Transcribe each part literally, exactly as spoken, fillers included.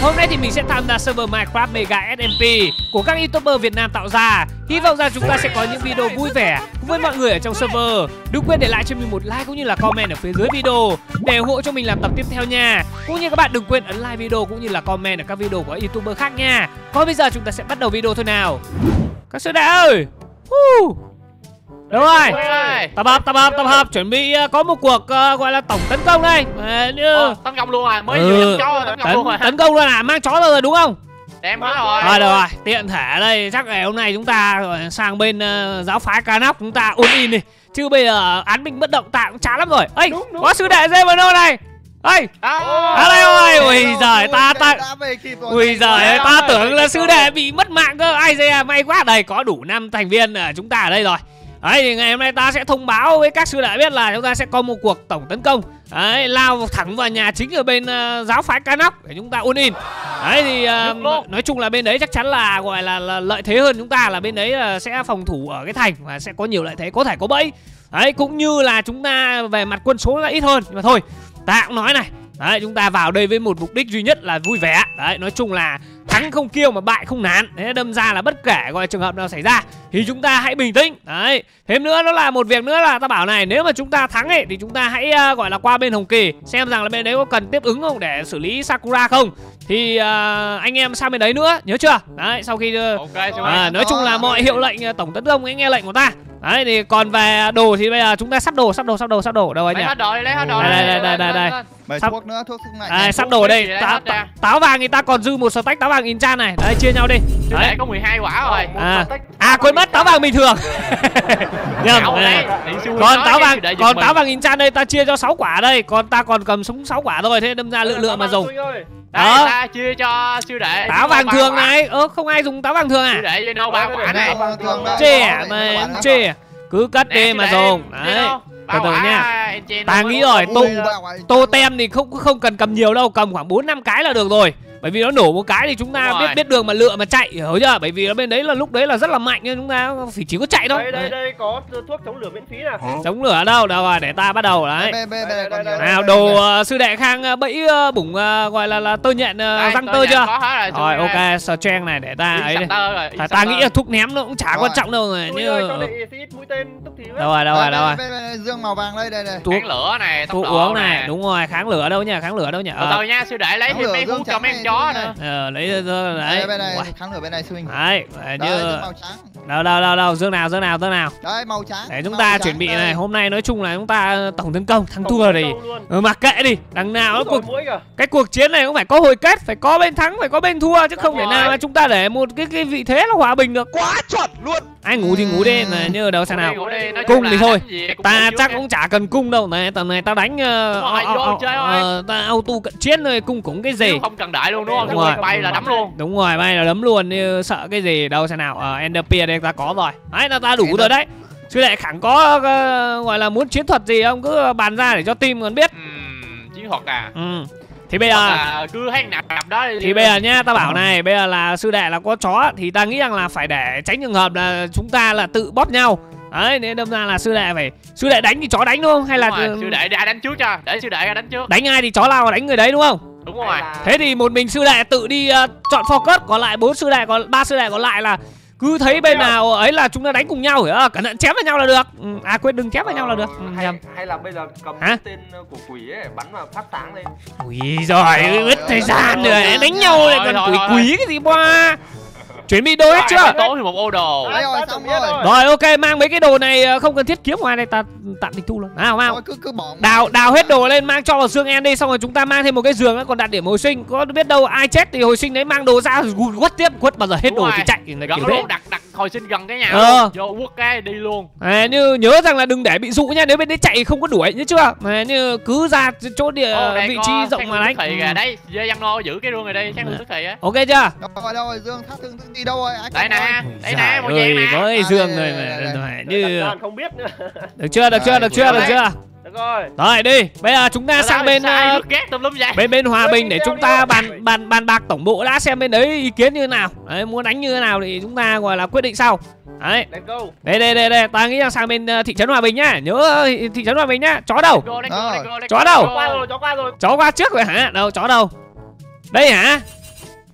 Hôm nay thì mình sẽ tham gia server Minecraft Mega ét em pê của các YouTuber Việt Nam tạo ra. Hy vọng rằng chúng ta sẽ có những video vui vẻ cùng với mọi người ở trong server. Đừng quên để lại cho mình một like cũng như là comment ở phía dưới video để ủng hộ cho mình làm tập tiếp theo nha. Cũng như các bạn đừng quên ấn like video cũng như là comment ở các video của YouTuber khác nha. Còn bây giờ chúng ta sẽ bắt đầu video thôi nào. Các sư đệ ơi. Uh. Đúng rồi, tập hợp, tập hợp, tập hợp, chuẩn bị uh, có một cuộc uh, gọi là tổng tấn công đây. À, như... Ồ, tấn công luôn à, mới ừ, vừa chó tấn công tấn, luôn à. Tấn công luôn à, mang chó rồi đúng không? Em hết rồi. À, được rồi, tiện thể đây, chắc ngày hôm nay chúng ta sang bên uh, giáo phái Canox chúng ta ôn in đi. Chứ bây giờ án binh bất động ta cũng chán lắm rồi. Ây, có sư đệ Zevano này. Ây, à, à đây rồi, ui giời, ta ta ui giời, ta tưởng là sư đệ bị mất mạng cơ. Ai dè, may quá, đây có đủ năm thành viên ở chúng ta ở đây rồi. Đấy thì ngày hôm nay ta sẽ thông báo với các sư đệ biết là chúng ta sẽ có một cuộc tổng tấn công. Đấy, lao thẳng vào nhà chính ở bên uh, giáo phái Canox để chúng ta ôn in. Đấy thì uh, nói chung là bên đấy chắc chắn là gọi là, là lợi thế hơn chúng ta, là bên đấy uh, sẽ phòng thủ ở cái thành và sẽ có nhiều lợi thế, có thể có bẫy. Đấy, cũng như là chúng ta về mặt quân số là ít hơn, nhưng mà thôi, ta cũng nói này. Đấy, chúng ta vào đây với một mục đích duy nhất là vui vẻ. Đấy, nói chung là thắng không kiêu mà bại không nản. Thế đâm ra là bất kể gọi trường hợp nào xảy ra thì chúng ta hãy bình tĩnh. Đấy, thêm nữa đó là một việc nữa là ta bảo này, nếu mà chúng ta thắng ấy thì chúng ta hãy uh, gọi là qua bên Hồng Kỳ xem rằng là bên đấy có cần tiếp ứng không để xử lý Sakura không. Thì uh, anh em sang bên đấy nữa, nhớ chưa? Đấy, sau khi uh, okay, à, nói chung là mọi hiệu lệnh uh, tổng tấn công hãy nghe lệnh của ta. Đấy thì còn về đồ thì bây giờ chúng ta sắp đồ, sắp đồ, sắp đồ, sắp đồ đâu anh nhỉ? Lấy hết đồ, lấy hết đồ. Đây đây đây đây đây. Mấy Sắp... thuốc nữa, thuốc sức mạnh. À, sắp đồ đây. Táo, táo, táo vàng người ta còn dư một stack táo vàng Inchan này. Đấy, chia nhau đi. Đấy, có mười hai quả rồi. À, à quên mất táo vàng bình thường. Nhầm. Còn táo vàng, còn táo vàng Inchan đây ta chia cho sáu quả đây, còn ta còn cầm súng sáu quả thôi, thế đâm ra lựa lựa mà dùng. Đó, ta chia cho sư đệ. Táo vàng thường này, ơ không ai dùng táo vàng thường à? Sư đệ nâu ba quả này. Chê mà chê. Cứ cất đi mà dùng. Đấy. Từ từ nha. Ta nghĩ rồi, tô tô tem thì không không cần cầm nhiều đâu, cầm khoảng bốn năm cái là được rồi. Bởi vì nó nổ một cái thì chúng ta biết biết đường mà lựa mà chạy, hiểu chưa? Bởi vì ở bên đấy là lúc đấy là rất là mạnh nên chúng ta phải chỉ có chạy thôi. Đây đây đây có thuốc chống lửa miễn phí nè. Chống lửa đâu? Đâu rồi, để ta bắt đầu đấy. Nào, đồ uh, sư đệ Khang uh, bẫy uh, bủng uh, gọi là là tơ nhện uh, răng tơ chưa? Rồi, ok, strength này để ta ấy đi. Ta, ta nghĩ là thuốc ném nó cũng chả quan trọng đâu rồi. Như đâu rồi, đâu rồi, đâu rồi. Dương màu vàng đây đây đây. Kháng lửa này, thuốc uống này, đúng rồi, kháng lửa đâu nhỉ? Kháng lửa đâu nhỉ? Từ từ nha, sư đệ lấy thêm mấy hũ cho mấy em chó nữa. Ờ, lấy rồi đấy. Bên này, kháng lửa bên này sư huynh. Đấy, như đâu đâu đâu đâu, dương nào dương nào dương nào. Đấy, màu trắng. Để chúng ta chuẩn bị này, hôm nay nói chung là chúng ta tổng tấn công, thắng thua thì ừ, mặc kệ đi, đằng nào cuộc cái cuộc chiến này cũng phải có hồi kết, phải có bên thắng, phải có bên thua chứ không thể nào mà chúng ta để một cái cái vị thế là hòa bình được. Quá chuẩn luôn. Ai ngủ thì ngủ đi, này như đâu xem nào. Cung thì thôi, ta chắc cũng chả cần cung đâu, này tầm này tao đánh ta auto cận chiến thôi, cung cũng cái gì. Không cần đại luôn đúng không? Đúng rồi, bay là đấm luôn. Đúng rồi, bay là đấm luôn, như sợ cái gì đâu xem nào. Ờ, Enderpear đây ta có rồi. Đấy, là ta đủ rồi đấy. Sư đệ Khẳng có uh, gọi là muốn chiến thuật gì không, cứ bàn ra để cho team còn biết. Uhm, chiến thuật à? Ừ. Thì bây giờ cứ hay nạp nạp đó đi. Thì bây giờ nha, ta bảo này, bây giờ là sư đệ là có chó thì ta nghĩ rằng là phải để tránh trường hợp là chúng ta là tự bóp nhau. Đấy, nên đâm ra là sư đệ phải sư đệ đánh thì chó đánh đúng không? Hay là rồi, sư đệ ra đánh trước cho, để sư đệ ra đánh trước. Đánh ai thì chó lao vào đánh người đấy đúng không? Đúng rồi. Thế thì một mình sư đệ tự đi uh, chọn focus, còn lại bốn sư đệ còn ba sư đệ còn lại là cứ thấy bên nào ấy là chúng ta đánh cùng nhau, hiểu không? Cẩn thận chém vào nhau là được. Ừ, à quên đừng chém vào nhau là được. Ừ, hay, hay là bây giờ cầm hả? Tên của quỷ ấy bắn vào phát sáng lên. Ui giời, mất thời gian rồi, đánh nhau lại còn quỷ quỷ cái gì qua. Chuẩn bị đồ hết chưa? Tối thì một ô đồ. Đấy rồi, xong rồi. Rồi ok, mang mấy cái đồ này không cần thiết kiếm ngoài này, ta tạm tịch thu luôn. Nào mau. Cứ cứ bỏ. Đào đào hết đồ lên, mang cho vào xương en đi, xong rồi chúng ta mang thêm một cái giường nữa, còn đặt điểm hồi sinh. Có biết đâu ai chết thì hồi sinh đấy mang đồ ra quất tiếp, quất bao giờ hết đồ thì chạy là kiểu thế. Đặt đặt hồi sinh gần cái nhà ờ. luôn. Vô quất cái đi luôn. À, như nhớ rằng là đừng để bị dụ nha, nếu bên đấy chạy không có đuổi nhớ chưa? À, như cứ ra chỗ địa Ô, vị trí rộng mà đánh. Ừ. Đấy, Dê Văn Nô giữ cái rương này đi, sáng hương tức thì á. Ok chưa? Rồi đâu rồi, Dương thắt thương đi đâu rồi? Đây nè, đây nè, màu vàng nè. Có cái giường này mà như không biết nữa. Được chưa? Được chưa? Được chưa? Được chưa? Được rồi. Rồi đi, bây giờ chúng ta sang bên uh, bên bên hòa bình để chúng ta bàn bàn bàn bạc tổng bộ đã, xem bên đấy ý kiến như thế nào. Đấy, muốn đánh như thế nào thì chúng ta gọi là quyết định sau. Đấy. Đây đây đây đây, ta nghĩ là sang bên thị trấn Hòa Bình nhá. Nhớ thị trấn Hòa Bình nhá. Chó đâu? Chó đâu? Chó qua rồi, chó qua rồi. Chó qua trước rồi hả? Đâu, chó đâu? Đây hả?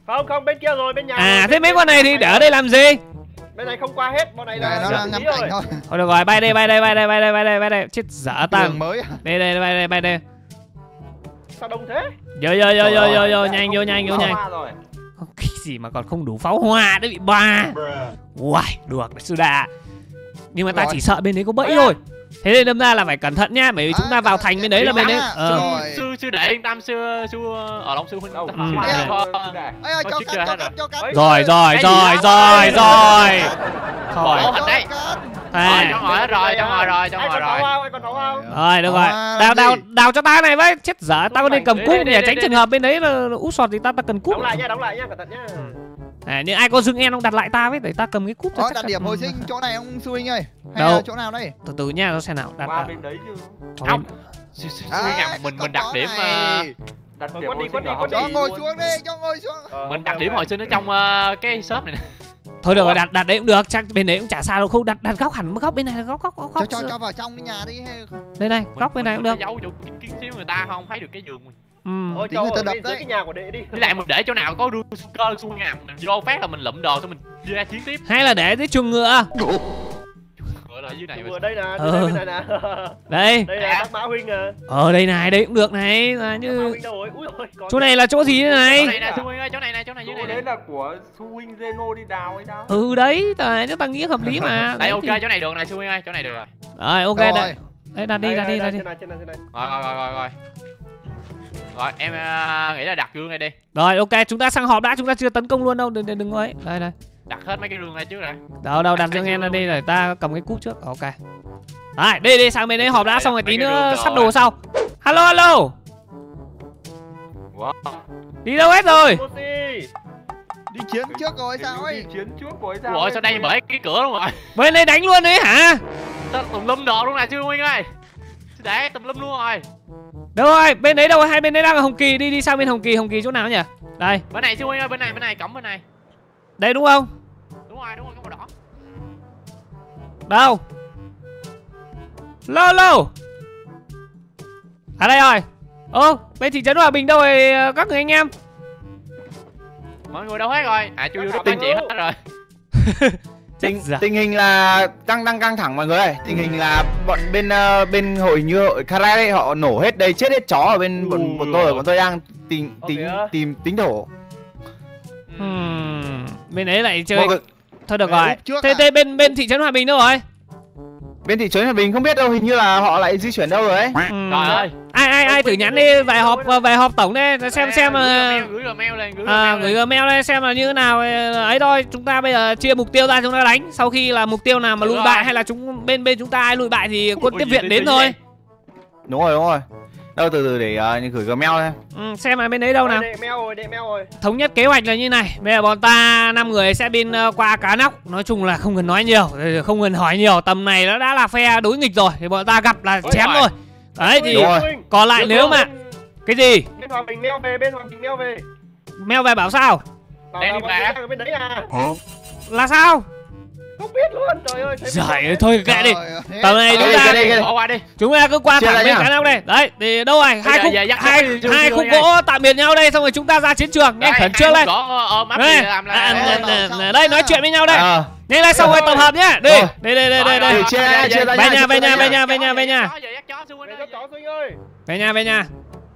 Không không, bên kia rồi, bên nhà. À rồi, thế mấy con này thì để ở đây làm gì? Bên này không qua hết, bọn này là Nó đang ngắm cảnh thôi. Thôi được rồi, bay đây, bay đây, bay đây, bay đây, bay đây, bay đây. Chết dở tăng. Đường mới à? Đây đây, bay đây, bay đây. Sao đông thế? Vô vô vô vô vô vô nhanh vô nhanh vô nhanh. Rồi. Cái gì mà còn không đủ pháo hoa đấy bị ba. Uầy, được sư đà. Nhưng mà ta Rồi. chỉ sợ bên đấy có bẫy thôi. Thế nên đâm ra là phải cẩn thận nhá, bởi vì chúng ta vào thành bên đấy là bên đấy. Ờ. Rồi. Sư sư để yên tâm, sư sư ở Long sư huynh. Đâu, Sư Ừ. huynh Em. có- Ê ơi, Có cho chiếc cắt, chưa cho hết cắt, cho cắt. Ấy. Rồi rồi Cái rồi gì rồi đó? rồi. Thôi. Ủa, thành đây. Cắt. Rồi, À. cho ngồi hết rồi, cho ngồi rồi, cho Ai ngồi còn nấu rồi. không? Ai còn nấu không? Rồi được rồi. À, Đào làm đào gì? đào cho ta này với. Chết dở, tao có nên cầm Đi, cúp đi, để đi, tránh đi, trường đi. hợp bên đấy là úp sọt thì ta ta cần cúp. Đóng lại nha, đóng lại nha, cẩn thận nhá. À, nhưng ai có dưng en không đặt lại ta với để ta cầm cái cúp cho Ờ, chắc đặt chắn. điểm hồi Ừ. sinh chỗ này ông sư huynh ơi. Hay Đâu? là chỗ nào đây? Từ từ nha, nó xem nào. Đặt Qua đặt. bên đấy chứ. Cho Không. bên- Sư sư sư À, huynh à, mình có mình đặt có điểm này. ờ, Đặt Ờ, điểm quất đi, hồi quất sinh đi, ở quất Hồng Cho Kông ngồi luôn. xuống đi, cho ngồi xuống. Ờ, mình ok, đặt điểm ok. hồi sinh ở trong ờ, cái shop này nè. Thôi được rồi, đặt đặt đấy cũng được, chắc bên đấy cũng chả sao đâu, không đặt đặt góc hẳn góc bên này là góc góc góc. Cho góc. cho cho vào trong cái nhà đi hay Đây này, Mình- góc bên này mình cũng được. giấu chỗ kiến xíu người ta không thấy được cái giường mình. Ừ. Thôi Tí cho người ta ở đập bên dưới đấy. cái nhà của đệ đi. Với lại mình để chỗ nào có đu cơ xung ngàm, mình vô phát là mình lụm đồ xong mình ra chiến tiếp. Hay là để dưới chuồng ngựa. Gọi là dưới này Vừa đây nè, Ừ. đây bên này nè. Đây. Đây là Đắc Mã huynh à. Ở đây này, đây cũng được này, là Đắc Mã như huynh đâu rồi? Úi giời, còn chỗ này là chỗ gì thế Chỗ này? này nè, sư huynh ơi, chỗ này nè, chỗ này dưới chỗ này đấy nè. là của Su huynh Zeno đi đào hay đâu. Ừ đấy, tại chúng ta nghĩ hợp lý mà. Đây Đấy ok, thì- chỗ này được này, sư huynh ơi, chỗ này được rồi. Rồi ok Rồi. đây. Đấy đặt đi, Đây, đặt đây, đi, đặt đây, đi. trên này, trên này, trên này. Rồi rồi rồi rồi rồi. Rồi em ờ, nghĩ là đặt gương này đi. Rồi ok, chúng ta sang họp đã, chúng ta chưa tấn công luôn đâu, đừng đừng đừng ấy. Đây đây. Đặt hết mấy cái gương này trước này. Đâu đâu đặt dương em ra đi rồi ta cầm cái cúp trước. Ok. Đấy, đi đi sang bên đấy họp đã xong rồi tí nữa sắp đồ sau. Alo alo. Wow. Đi đâu hết rồi? Pussy. Đi chiến trước rồi sao ấy? Đi chiến trước của sao? Ủa sao đây bởi cái cửa luôn rồi. Bên đây đánh luôn đấy hả? Tao tùm lum đồ luôn nè sư huynh ơi. Sư để tùm lum luôn rồi. Đâu rồi? Bên đấy đâu? Hai bên đấy đang ở Hồng Kỳ, đi đi sang bên Hồng Kỳ, Hồng Kỳ chỗ nào nhỉ? Đây. Bên này sư huynh ơi, bên này bên này cổng bên này. Đây đúng không? Đúng rồi, đúng rồi, cái màu đỏ. Đâu? Lô lô. À đây rồi. Ô, bên thị trấn Hòa Bình đâu rồi các người anh em? Mọi người đâu hết rồi? À chưa được nói chuyện hết rồi. Tình, Chết dở. tình hình là căng đang căng thẳng mọi người ơi. Tình hình là bọn bên uh, bên hội như hội Kare ấy, họ nổ hết đây, chết hết chó ở bên bọn, bọn tôi, bọn tôi đang tìm Ồ, tính kìa. tìm tính thổ. Hmm, bên đấy lại chơi. Mọi người, Thôi được Về rồi. lúc trước Thế à? thế bên bên thị trấn Hòa Bình đâu rồi? bên thị trấn Hòa Bình không biết đâu, hình như là họ lại di chuyển đâu rồi ấy. Hmm. Trời ơi. Ai ai ai thử nhắn đi về họp về họp tổng đây xem xem là gửi Gmail lên, gửi à, Gmail gửi lên. Gmail đây xem là như thế nào ấy thôi. Chúng ta bây giờ chia mục tiêu ra chúng ta đánh. Sau khi là mục tiêu nào mà Được lùi rồi. bại hay là chúng bên bên chúng ta ai lùi bại thì quân Ui, tiếp gì viện đi, đến đi, thôi. đi. Đúng rồi, đúng rồi. Đâu từ từ để uh, gửi Gmail thôi. Ừ, xem là bên đấy đâu nào. Đệ mail rồi, đệ mail rồi. Thống nhất kế hoạch là như này. Bây giờ bọn ta năm người sẽ bên uh, qua cá nóc. Nói chung là không cần nói nhiều, không cần hỏi nhiều. Tầm này nó đã là phe đối nghịch rồi thì bọn ta gặp là Ôi chém giời. thôi. Đấy thì Đúng rồi. còn lại nếu mà cái gì Bên Hòa Bình mail về, bên Hòa Bình mail về. meo về bảo sao Bảo Đem là đi bọn về. tôi đang ở bên đấy à. là sao? Không biết luôn, trời ơi. thấy Giời bên ơi thôi kệ đi. Trời ơi. Tầm này chúng Đây, ta cái đây, cái đây. Bỏ qua đi. chúng ta cứ qua Chia thẳng ra bên nhá. cá nóc đây. Đấy thì đâu rồi hai giờ- khúc giờ dắt hai dắt đi, hai chưa khúc nha. gỗ tạm biệt nhau đây xong rồi chúng ta ra chiến trường nhanh khẩn trương lên. Gõ ờ map Đây, gì làm à, là. nè, nè, nè, đây nói chuyện với nhau đây. À, Nhanh lên xong rồi tập hợp nhá. Đi Rồi. đây đây đây đây đây. Rồi, chia ra, chia ra Về nha, nhà về chia nhà ra về nha. nhà về nhà về nhà Giờ dắt chó sư huynh Về ơi. cho chó Sinh ơi. về nhà về nhà.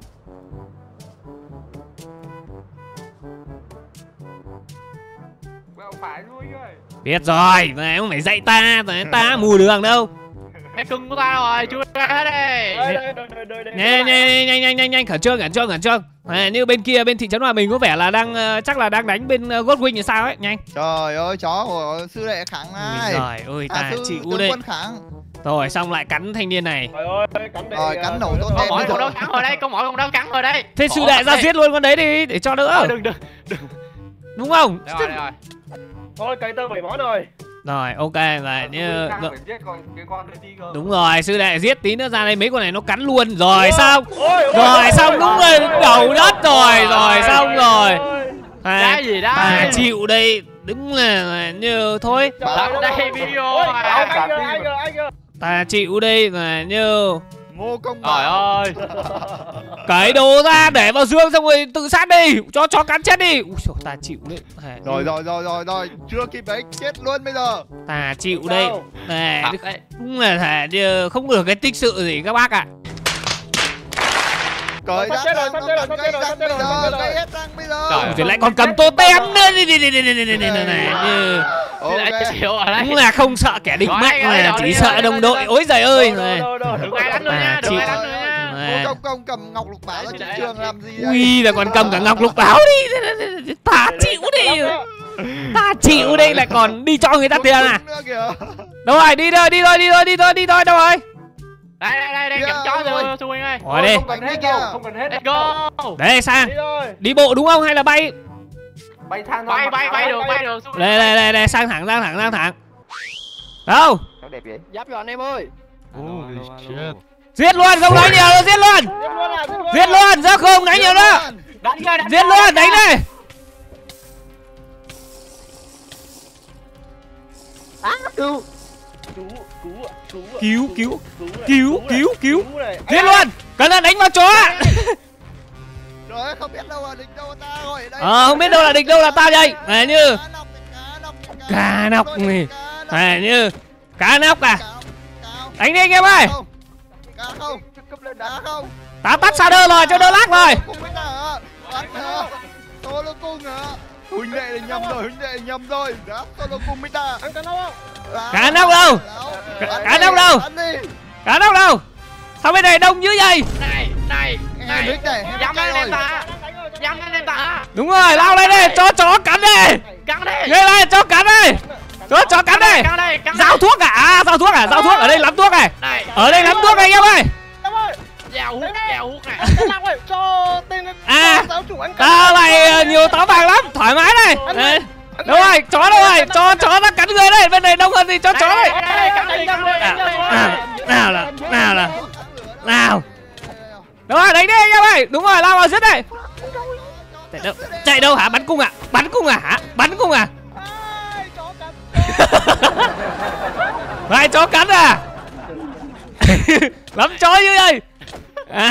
Quẹo phải Su huynh ơi. Biết rồi, mày không phải dạy ta, tại ta mù đường đâu. Cái cưng của ta rồi, chưa ra hết Đây, đây. đây, đây, đây, đây, đây. Nhanh nhanh nhanh nhanh nhanh nhanh khẩn trương khẩn trương khẩn trương. À, như bên kia bên thị trấn Hòa Bình có vẻ là đang ờ, chắc là đang đánh bên uh, Godwin thì sao ấy, nhanh. Trời ơi, chó của sư đệ kháng này. Rồi, ơi ta À, sư chịu tướng đi. quân kháng. Rồi xong lại cắn thanh niên này. Trời ơi, cắn đệ. Rồi, à, cắn nổ trời tốt đất đẹp. Con ơi. mỏi con đó cắn rồi đây, con mỏi con đó cắn rồi đây. Thế sư Khổ đệ ra đây. giết luôn con đấy đi để cho đỡ. Ờ, đừng đừng. Đúng không? Đây rồi, đây rồi. Thôi, cày tơ bảy món rồi. Rồi, ok và như Đang phải giết con cái con đấy đi cơ. đúng rồi, sư đệ giết tí nữa ra đây mấy con này nó cắn luôn. Rồi xong. Ôi, ôi, Rồi ôi, xong ôi, đúng ôi, rồi, ôi, đầu ôi, đất rồi, ôi, rồi ôi, xong ôi, rồi. ôi. À, Cái gì đó? ta chịu đây, đúng là như thôi. Trời Đặt ơi, đây ôi, video ôi, mà. Anh ơi, anh ơi, anh ơi. Ta chịu đây là như Ngô Công Trời Bảo. ơi. Cởi đồ ra để vào giường xong rồi tự sát đi, cho chó cắn chết đi. Ui dồi, ta chịu đấy. Rồi rồi rồi rồi rồi, chưa kịp đấy, chết luôn bây giờ. Ta chịu đây. Này, Thật đấy. đúng là thể như không được cái tích sự gì các bác ạ. Cởi Sắp ra chết rồi, răng, sắp nó chết rồi, cần sắp gây chết rồi, răng sắp chết bây rồi, sắp giờ, chết rồi. gây hết răng bây giờ. Trời Rồi lại còn cầm tô tem nữa. Đi đi đi đi đi đi đi này này. Lại Ok. chịu ở đây. Đúng là không sợ kẻ địch Rồi, mạnh rồi, mà rồi, chỉ rồi, sợ rồi, đồng rồi, đội. rồi. Ôi giời ơi. Rồi, rồi, rồi. Đừng ai đánh nữa nha, đừng ai đánh nữa nha. Ngô Công Công cầm ngọc lục bảo ra Đây, chiến đây, trường đây. làm gì đây? Ui là còn cầm cả ngọc lục báo đi. Ta chịu đi. Ta chịu đây lại còn đi cho người ta tiền à. Nữa kìa. Đâu rồi, đi thôi, đi thôi, đi thôi, đi thôi, đi thôi, đâu rồi? Đây đây đây đây, Kìa, cầm chó ôi. rồi, Xuân ơi. Ngồi đi. Không cần hết đâu, không cần hết. Let's go. Đây sang. Đi thôi. Đi bộ đúng không hay là bay? Bay thang Bay bay bay được, bay được. Xuân. Đây đây đây đây sang thẳng sang thẳng sang thẳng. Đâu? Sao đẹp vậy? Giáp cho anh em ơi. Giết luôn, không đánh nhiều đâu, giết luôn. Giết luôn à, Giết luôn, ra không đánh nhiều nữa. Đánh ra, đánh Giết luôn, đánh đi. Cứu. Cứu, cứu, cứu. Cứu, cứu, cứu, cứu, cứu, cứu. này. Giết luôn. Cẩn thận đánh vào chó. Rồi không biết đâu là địch đâu ta rồi đây. Ờ không biết đâu là địch đâu là ta đây. Này như Cá nóc, cá nóc, cá nóc Tôi này. cá nóc. Này như cá nóc à. Cáo, cáo. Đánh đi anh em ơi. Không. Cá không. Cá không. Ta tắt shader rồi cho đỡ lag rồi. Cung mới hả? Bắn hả? Solo cung hả? Huynh đệ là nhầm rồi, huynh đệ là nhầm rồi. Đó, solo cung mới ta. Ăn cá nóc không? Đó. Cá nóc đâu? Bắn Cá đi, nóc đâu? bắn đi. Cá nóc đâu? Sao bên này đông dữ vậy? Này, này, Nghe này. Rick này, hết Dám cây lên em rồi. ta. Dám lên em ta. Đúng rồi, lao lên đây, cho chó cắn đi. Cắn đi. Nghe đây, cho cắn đi. Cho chó cắn đi. Cắn đây, cắn Giao thuốc à? À, giao thuốc à? Giao thuốc ở đây lắm thuốc này. này. Ở đây lắm thuốc này anh em ơi. Em ơi, Dao hút, dao hút này. cá nóc ơi, cho tên À. giáo chủ ăn cá Ta nóc. lại ờ, nhiều táo vàng lắm, thoải mái đây. Đây. Đâu rồi, chó đâu rồi? Cho chó nó cắn người đây, bên này đông hơn thì cho chó đây. Đây, đây, cắn đi, cắn đi. À, nào là, nào là, nào. Đúng rồi, đánh đi anh em ơi. Đúng rồi, lao vào giết đây. Chạy đâu? Chạy đâu hả? Bắn cung à? Bắn cung à hả? Bắn cung à? Ai, chó cắn. Hai chó cắn à? Lắm chó như đây. À,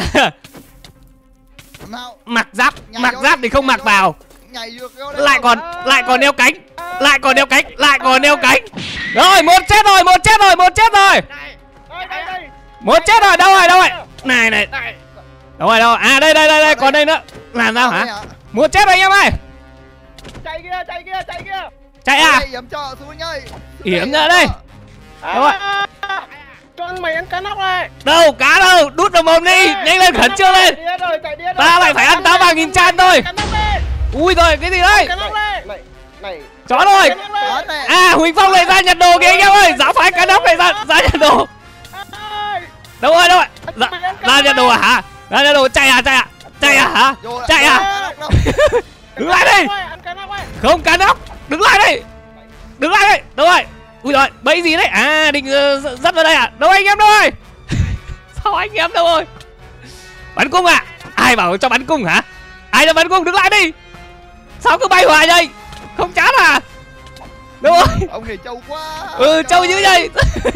Nào, mặc giáp, mặc giáp thì không mặc vào. nhảy được vô đây. Lại còn, lại còn đeo cánh, lại còn đeo cánh, lại còn đeo cánh. Rồi, một chết rồi, một chết rồi, một chết rồi. Đây, đây, đây. Một chết rồi, đâu rồi, đâu rồi? Này này, Này. đâu rồi, đâu rồi? À đây, đây, đây, đây, còn đây nữa. Làm sao hả? Một chết rồi anh em ơi. Chạy kia, chạy kia, chạy kia. Chạy à? Đây, yểm trợ xuống ơi. Yểm ra đây. Đâu rồi? À, cho anh mày ăn cá nóc này. Đâu, cá đâu, đút vào mồm đi, nhanh lên khẩn trương lên. Chạy điên rồi, chạy điên rồi. Ta lại phải ăn táo vàng nghìn chan thôi. Cá nóc lên. Ui rồi, cái gì đây? Cá nóc lên. Này, này. Chó rồi. Cá nóc lên. Bắn này. À, Huỳnh Phong lại ra nhặt đồ kìa anh em ơi. Giáo phái cá nóc này ra, ra nhặt đồ. Ai. Đâu rồi, đâu rồi? Ra, ra nhặt đồ à hả? Ra nhặt đồ, chạy à, chạy à? Chạy à hả? Vô lại. Chạy à? Đứng lại đi. Ăn cá nóc ơi. Không, cá nóc. Đứng lại đây. Đứng lại đây. Đâu rồi? Ui rồi, bẫy gì đấy? À, định uh, dắt vào đây à? Đâu anh em đâu rồi? Sao anh em đâu rồi? Bắn cung à? Ai bảo cho bắn cung hả? Ai cho bắn cung? Đứng lại đi. Sao cứ bay hoài vậy? Không chán à? Đâu rồi? Ông này trâu quá. Ừ, trâu dữ vậy.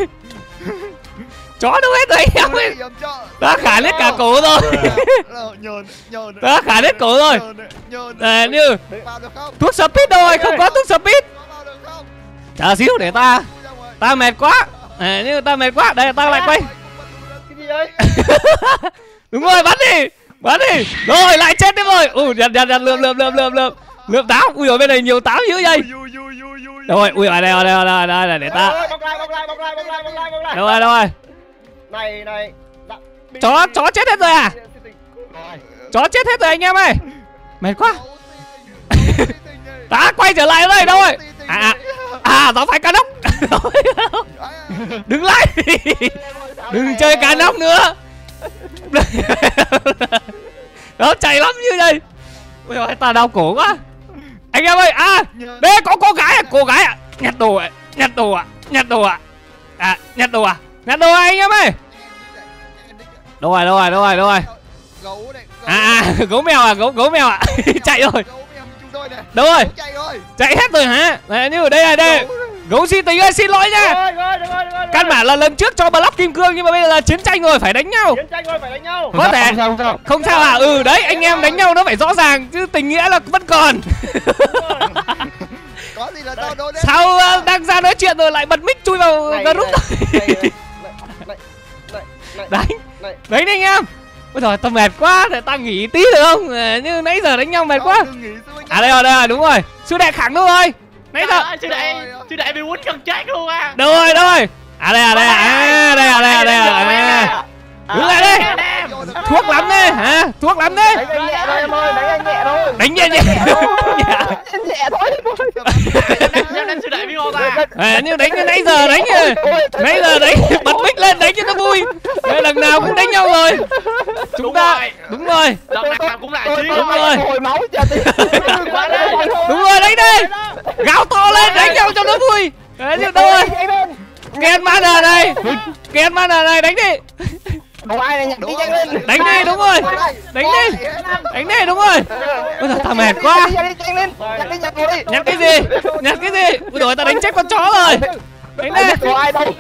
Chó đâu hết rồi anh em ơi. Yểm trợ. Ta khả hết cả cổ rồi. Nhờn, nhờn. Ta khả hết cổ rồi. Nhờn. Để như Vào được không? thuốc speed đâu rồi? Không có thuốc speed. Có vào được không? Chờ xíu để ta. Chui ra ngoài. Ta mệt quá. À, như ta mệt quá. Đây ta lại quay. Cái gì đấy? Đúng rồi, bắn đi. Bắn đi. Rồi lại chết tiếp rồi. Ui, nhặt nhặt nhặt lượm lượm lượm lượm lượm. Lượm táo. Ui rồi bên này nhiều táo dữ vậy. Ui, ui, ui, ui, ui. Đâu rồi? Ui ở đây ở đây ở đây ở đây, ở đây để ta. Bọc lại, bọc lại, bọc lại, bọc lại, bọc lại, bọc lại. Đâu rồi, đâu rồi? Này, này. Dạ, bị- Chó chó chết hết rồi à? Chó chết hết rồi anh em ơi. Mệt quá. Ta quay trở lại ở đây đâu rồi? À à, à tao phải cá nóc. Đứng lại. Đừng chơi cá nóc nữa. Nó chạy lắm như đây. Ôi ơi, ta đau cổ quá. Anh em ơi, à đây có cô gái à, cô gái à. Nhặt đồ à, nhặt đồ à, nhặt đồ à. À, nhặt đồ à, nhặt đồ à anh em ơi. Đâu rồi, đâu rồi, đâu rồi, đâu rồi. Gấu này. À à, gấu mèo à, gấu gấu mèo à. Chạy rồi. Gấu mèo chúng tôi này. Đâu rồi? Chạy rồi. Chạy hết rồi hả? Này, như ở đây này, đây. Gấu si tình ơi, xin lỗi nha. Rồi, rồi, được rồi, được rồi. Căn bản là lần trước cho block kim cương nhưng mà bây giờ là chiến tranh rồi, phải đánh nhau. Chiến tranh rồi, phải đánh nhau. Có thể Không sao, không sao. không sao à? Ừ đấy, anh em đánh nhau nó phải rõ ràng chứ tình nghĩa là vẫn còn. Có gì là tao đố đấy. Sao uh, đang ra nói chuyện rồi lại bật mic chui vào Này, group rồi. này, này, này, này, này, Đánh, này. đánh đi anh em. Ôi trời, tao mệt quá, để tao nghỉ tí được không? À, như nãy giờ đánh nhau mệt quá. À đây rồi, đây rồi, đúng rồi. Sư đệ khẳng đâu rồi? Nãy giờ. Sư đệ, sư đệ bị quýnh gần chết luôn à. Đâu rồi, đâu rồi? À đây à, đây à, à đây à, đây à, đây à. Đứng lại đây. Thuốc lắm đấy, hả? Thuốc lắm đấy. Đánh anh nhẹ thôi em ơi, đánh anh nhẹ thôi. Đánh nhẹ nhẹ. Nhẹ thôi. Xem đánh sư đệ biết không ta? À, như đánh như nãy giờ đánh rồi. Nãy giờ đánh bật mic lên đánh cho nó vui. Đây lần nào cũng đánh nhau rồi. Chúng ta đúng rồi. Lần nào cũng lại chiến. Đúng rồi. Hồi máu cho tí. Đúng rồi, đánh đi. Gào to lên đánh nhau cho nó vui. Đấy chứ đâu rồi. Ken Manner này. Ken Manner này đánh đi. Không ai này nhặt đi nhanh lên. Đánh đi, đúng rồi. Đánh đi. Đánh đi, đúng rồi. Ôi trời, tao mệt quá. Nhanh lên. Nhặt đi, nhặt đi. Nhặt cái gì? Nhặt cái gì? Ôi trời, tao đánh chết con chó rồi. Đánh đi. Có ai đâu.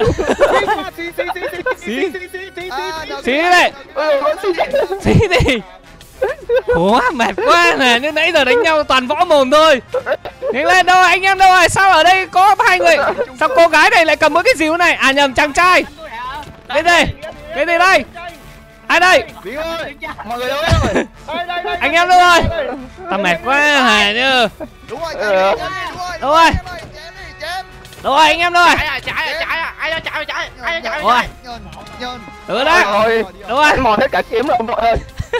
Xí. Xí đây. Xí đi. Ủa mệt quá nè, như nãy giờ đánh nhau toàn võ mồm thôi. Nhanh lên, đâu anh em đâu rồi? Sao ở đây có hai người? Sao cô gái này lại cầm mỗi cái dìu này? À nhầm, chàng trai. Cái gì? Cái gì đây? Ai đây? Mọi người đâu rồi? Anh em đâu rồi? Tao mệt quá hả như. Đúng rồi, Đâu rồi? Đâu rồi anh em đâu rồi? Chạy à, chạy à, chạy à. Ai đó chạy, chạy. Ai đó chạy. Ôi. Nhơn, nhơn. Ừ đó. Rồi. Đâu rồi? Anh mòn hết cả kiếm rồi ông nội ơi.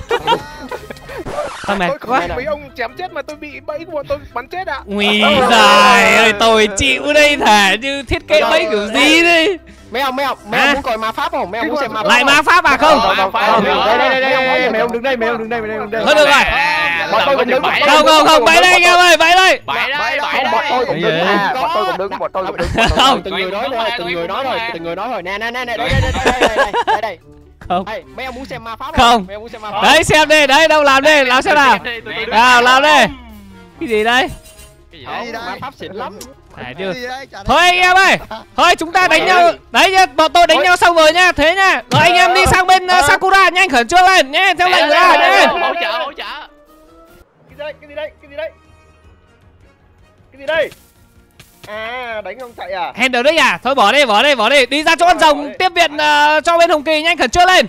Tao mệt Tôi quá. không bị mấy ông chém chết mà tôi bị bẫy của bọn tôi bắn chết ạ. Ui giời ơi, tôi chịu đây, thả như thiết kế mấy kiểu gì đi. Mấy ông, mấy ông, mấy ông muốn coi ma pháp không? Mấy ông muốn xem ma pháp Lại ma pháp à không? Đây đây đây đây, mấy ông đứng đây, mấy ông đứng đây, mấy ông đứng đây. Thôi được rồi. Bọn tôi cũng đứng. Không không không, bẫy đây anh em ơi, bẫy đây. Bẫy đấy, bẫy Bọn tôi đấy. cũng đứng, à, bọn tôi cũng đứng, bọn tôi cũng đứng. Không. Từng người nói thôi, từng người nói thôi, từng người nói thôi. Nè nè nè nè, đây đây đây đây đây đây. Không. Đây, mấy ông muốn xem ma pháp Không. Mấy ông muốn xem ma pháp. Đấy xem đi, đấy đâu làm đi, làm xem nào. Nào làm đi. Cái gì đây? Cái gì Không, đấy? ma pháp xịn lắm. Thả chưa? Thôi anh em ơi. Thôi chúng ta đánh nhau. Đấy nhá, bọn tôi đánh nhau xong rồi nha, thế nha. Rồi anh em đi sang bên uh, Sakura nhanh khẩn trương lên nhé, theo lệnh ra nhé. Hỗ trợ, hỗ trợ. Cái gì đây? Cái gì đây? Cái gì đây? Cái gì đây? À, đánh không chạy à? Handle đấy à? Thôi bỏ đi, bỏ đi, bỏ đi. Đi ra chỗ con rồng tiếp viện uh, cho bên Hồng Kỳ nhanh khẩn trương lên.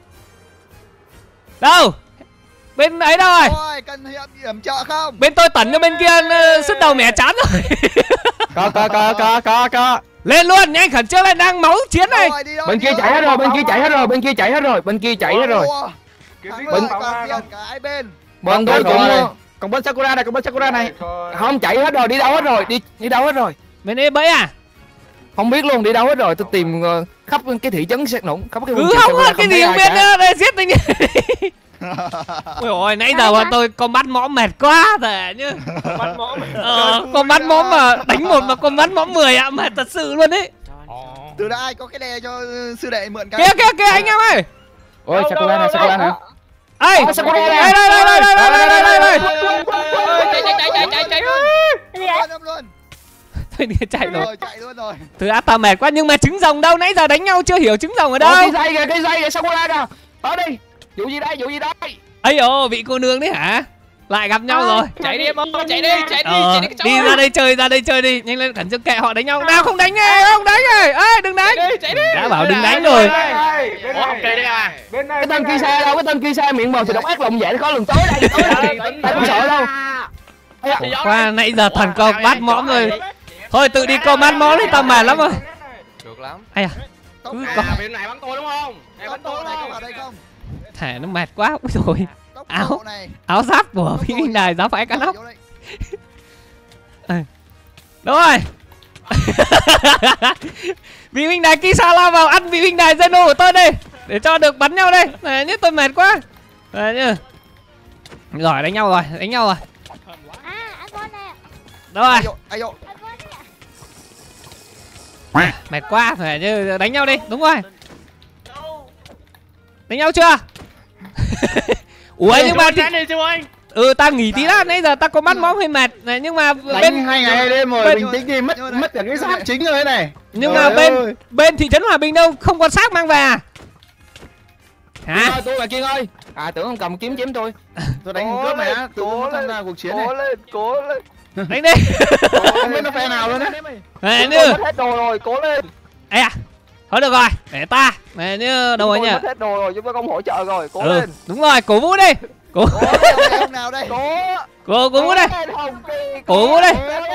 Đâu? Bên ấy đâu rồi? Ôi, cần hiệp điểm trợ không? Bên tôi tẩn cho bên kia uh, sứt đầu mẻ chán rồi. Có có có có có có. Lên luôn, nhanh khẩn trương lên, đang máu chiến này. Rồi, đi đâu, Bên đi kia đâu, chạy hết đi rồi, đâu. bên kia chạy hết rồi, bên kia chạy hết rồi, bên kia chạy hết rồi. Ủa, thắng lợi toàn diện cả hai bên. Bọn tôi cũng còn bên Sakura này, còn bên Sakura này. Không chạy hết rồi, đi đâu hết rồi, đi đi đâu hết rồi. Bên ấy bẫy à? Không biết luôn, đi đâu hết rồi, tôi tìm uh, khắp cái thị trấn Sét Nũng, khắp cái Cứ không có cái gì không biết nữa, đây giết tình. Ôi ôi, nãy giờ bọn tôi con bắt mõm mệt quá thề chứ. Bắt mõm. Ờ, con bắt mõm mà đánh một mà con bắt mõm mười ạ, mệt thật sự luôn đấy. Từ đã ai có cái đè cho sư đệ mượn cái. Kìa kìa kìa anh em ơi. Ôi Sakura này, Sakura này. Ê, đây đây đây đây đây đây đây đây đây. Chạy chạy chạy chạy chạy chạy. Luôn luôn. Thôi đi chạy rồi. Rồi chạy luôn rồi. Từ đã tao mệt quá nhưng mà trứng rồng đâu, nãy giờ đánh nhau chưa hiểu trứng rồng ở đâu. Cái dây kìa, cái dây kìa, Sakura kìa. Ở đi. Vụ gì đây, vụ gì đây? Ấy ồ, vị cô nương đấy hả? Lại gặp nhau rồi. Chạy đi em ơi, chạy đi, chạy đi, Ờ, chạy đi cái chỗ. đi ra đây chơi, ra đây chơi đi, nhanh lên khẩn trương kệ họ đánh nhau. Nào không đánh nghe, không đánh rồi. Ê đừng đánh. Chạy đi. Đã bảo đừng đánh rồi. Ủa ok đây à. Cái tên kia xe đâu, cái tên kia xe miệng bầu thì độc ác lộng dễ khó lường tối đây. Tối đây. Tao không sợ đâu. Qua nãy giờ thần công bắt mõm rồi. Thôi tự đi câu bắt mõm đi, tao mệt lắm rồi. Được lắm. Ai à? Cứ có Bên này bắn tôi đúng không? Này bắn Tốc tôi độ này đúng không không? ở đây không? thẻ nó mệt quá. Úi rồi. Tốc Áo. độ này. Áo giáp của Vĩ Minh Đài giáo phái cá nóc. Vô đây. Đúng rồi. Vĩ Minh Đài Kisala vào ăn Vĩ Minh Đài Zeno của tôi đây để cho được bắn nhau đây. Này nhất tôi mệt quá. Này nhá. Rồi đánh nhau rồi, đánh nhau rồi. À, anh con nè. Đâu rồi. Ai dụ, ai dụ. Anh con nè. Mệt quá, phải như đánh nhau đi, đúng rồi. Đánh nhau chưa? Ủa nhưng mà thì... đi siêu anh. Ừ, ta nghỉ tí đã, nãy giờ ta có bắt móm hơi mệt này, nhưng mà Đánh bên hai ngày hai đêm rồi, bên- bình tĩnh đi, mất mất cả cái giáp chính rồi thế này. nhưng Trời mà bên ơi. bên thị trấn Hòa Bình đâu không có xác mang về à? Hả? À, tôi là Kiên ơi. À tưởng ông cầm kiếm chém tôi. Tôi đánh Cố cướp này lên, á, tôi cố muốn tham lên, gia cuộc chiến này. Cố lên, cố lên. Đánh đi. Không biết nó phe nào luôn á. Này Chúng như tôi mất hết đồ rồi, cố lên. ấy à, thôi được rồi, để ta này như đâu rồi Chúng tôi nhỉ? mất hết đồ rồi, chúng tôi không hỗ trợ rồi, cố Ừ, lên. đúng rồi, cổ vũ đi, cổ Cố lên, ông nào đây? Cố. cổ cổ vũ đây, lên, Hồng Kỳ, cổ vũ đây,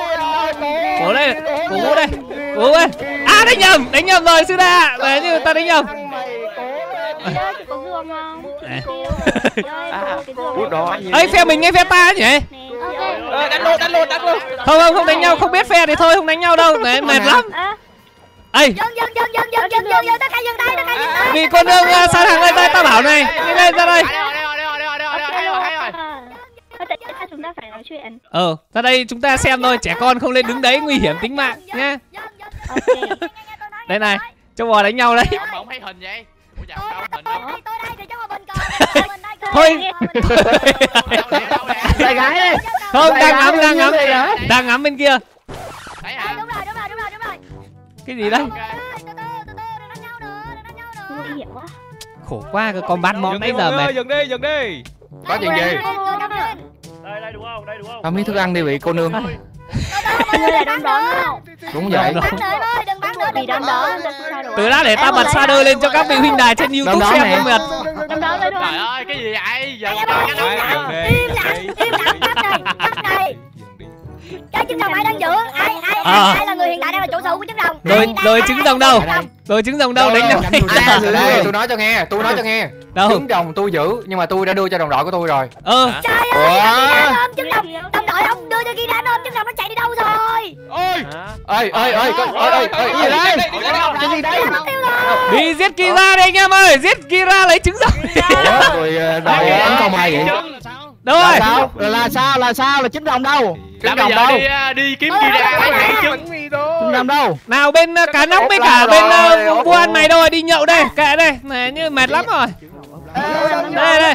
cố cổ đây, cố cổ vũ đây, cổ vũ đây. À đánh nhầm, đánh nhầm rồi sư đa, này như ta đánh nhầm. Thằng mày, cố lên. Chơi có gương không? Này. Chơi có cái gương. Hút đó. Ấy phe mình hay phe ta nhỉ? Ok. Ờ, đánh luôn, đánh luôn, đánh luôn. Không không không đánh nhau, không biết phe thì thôi không đánh nhau đâu, này mệt lắm. À, Ây, dừng dừng dừng dừng dừng dừng dừng dừng tất cả dừng tay tất cả dừng tay. vì con đường uh, sao thằng ơi, ta ta bảo này, đi đây ra đây. Đây rồi, đây rồi, đây rồi, đây rồi, đây rồi, đây rồi, đây rồi. Thôi tại sao chúng ta phải nói chuyện? Ờ, ra đây chúng ta xem thôi, trẻ con không lên đứng đấy nguy hiểm tính mạng nhá. Ok. Đây này, cho bò đánh nhau đấy. Ông mà ông thấy hình vậy? Ủa dạ, sao hình đâu? Tôi đây thì chắc là mình còn. Mình đây còn. Thôi. Đâu nè, đâu nè? Đây gái đây. Không, đang ngắm, đang ngắm, Đây hả? đang ngắm bên kia. Thấy hả? Đúng rồi, đúng rồi, đúng rồi, đúng rồi. Cái gì đấy? Ok. Từ từ, từ từ, đừng đánh nhau nữa, đừng đánh nhau nữa. Nguy hiểm quá. Khổ quá, cái con bắt món nãy giờ mệt. Dừng đi, dừng đi. Có chuyện gì? Đây, đây đúng không? Đây đúng không? Có miếng thức ăn đi vị cô nương. Ngươi là đón đón nào? Đúng vậy. Bắn nữa ơi, đừng bắn nữa, Vì đón đón ra sai rồi. Từ đã để ta bật shadow lên cho các vị huynh đài trên YouTube Đón xem nè. mới mệt. Đón đón lên thôi. Trời ơi, cái gì vậy? Giờ Im còn cái lặng, nóng im lặng, im lặng, cắt này, cắt này. Cái trứng rồng ai đang giữ? Ai ai À. ai, ai là người hiện tại đang là chủ sự của trứng rồng? Rồi, Ai đang- rồi ai trứng là rồng người đâu? trứng rồng? Rồi trứng rồng đâu đánh nhau đây? À, đây, tôi nói cho nghe, tôi nói cho nghe. Đâu? Trứng rồng tôi giữ, nhưng mà tôi đã đưa cho đồng đội của tôi rồi. Ờ, Trời ơi, ông Kira ôm trứng rồng, đồng đội ông đưa cho Kira ôm trứng rồng nó chạy đi đâu rồi? Ôi, Ơi, ơi, ơi, ơi, ơi, ơi, gì đây? Cái gì đây? Mất tiêu rồi. đi giết Kira đi anh em ơi, giết Kira lấy trứng rồng. Ủa, rồi ờ, đội đánh không ai vậy? Đâu Là rồi? sao? Là sao? Là sao? Là trứng rồng đâu? Là Trứng bây rồng giờ đâu? đi à, đi kiếm kia ra lấy hạt trứng. bánh mì thôi. Trứng rồng đâu? Nào bên uh, cá nóc với cả bên uh, vua ăn mày đâu rồi, đi nhậu đây, kệ đây, này như mệt lắm rồi. Đây đây.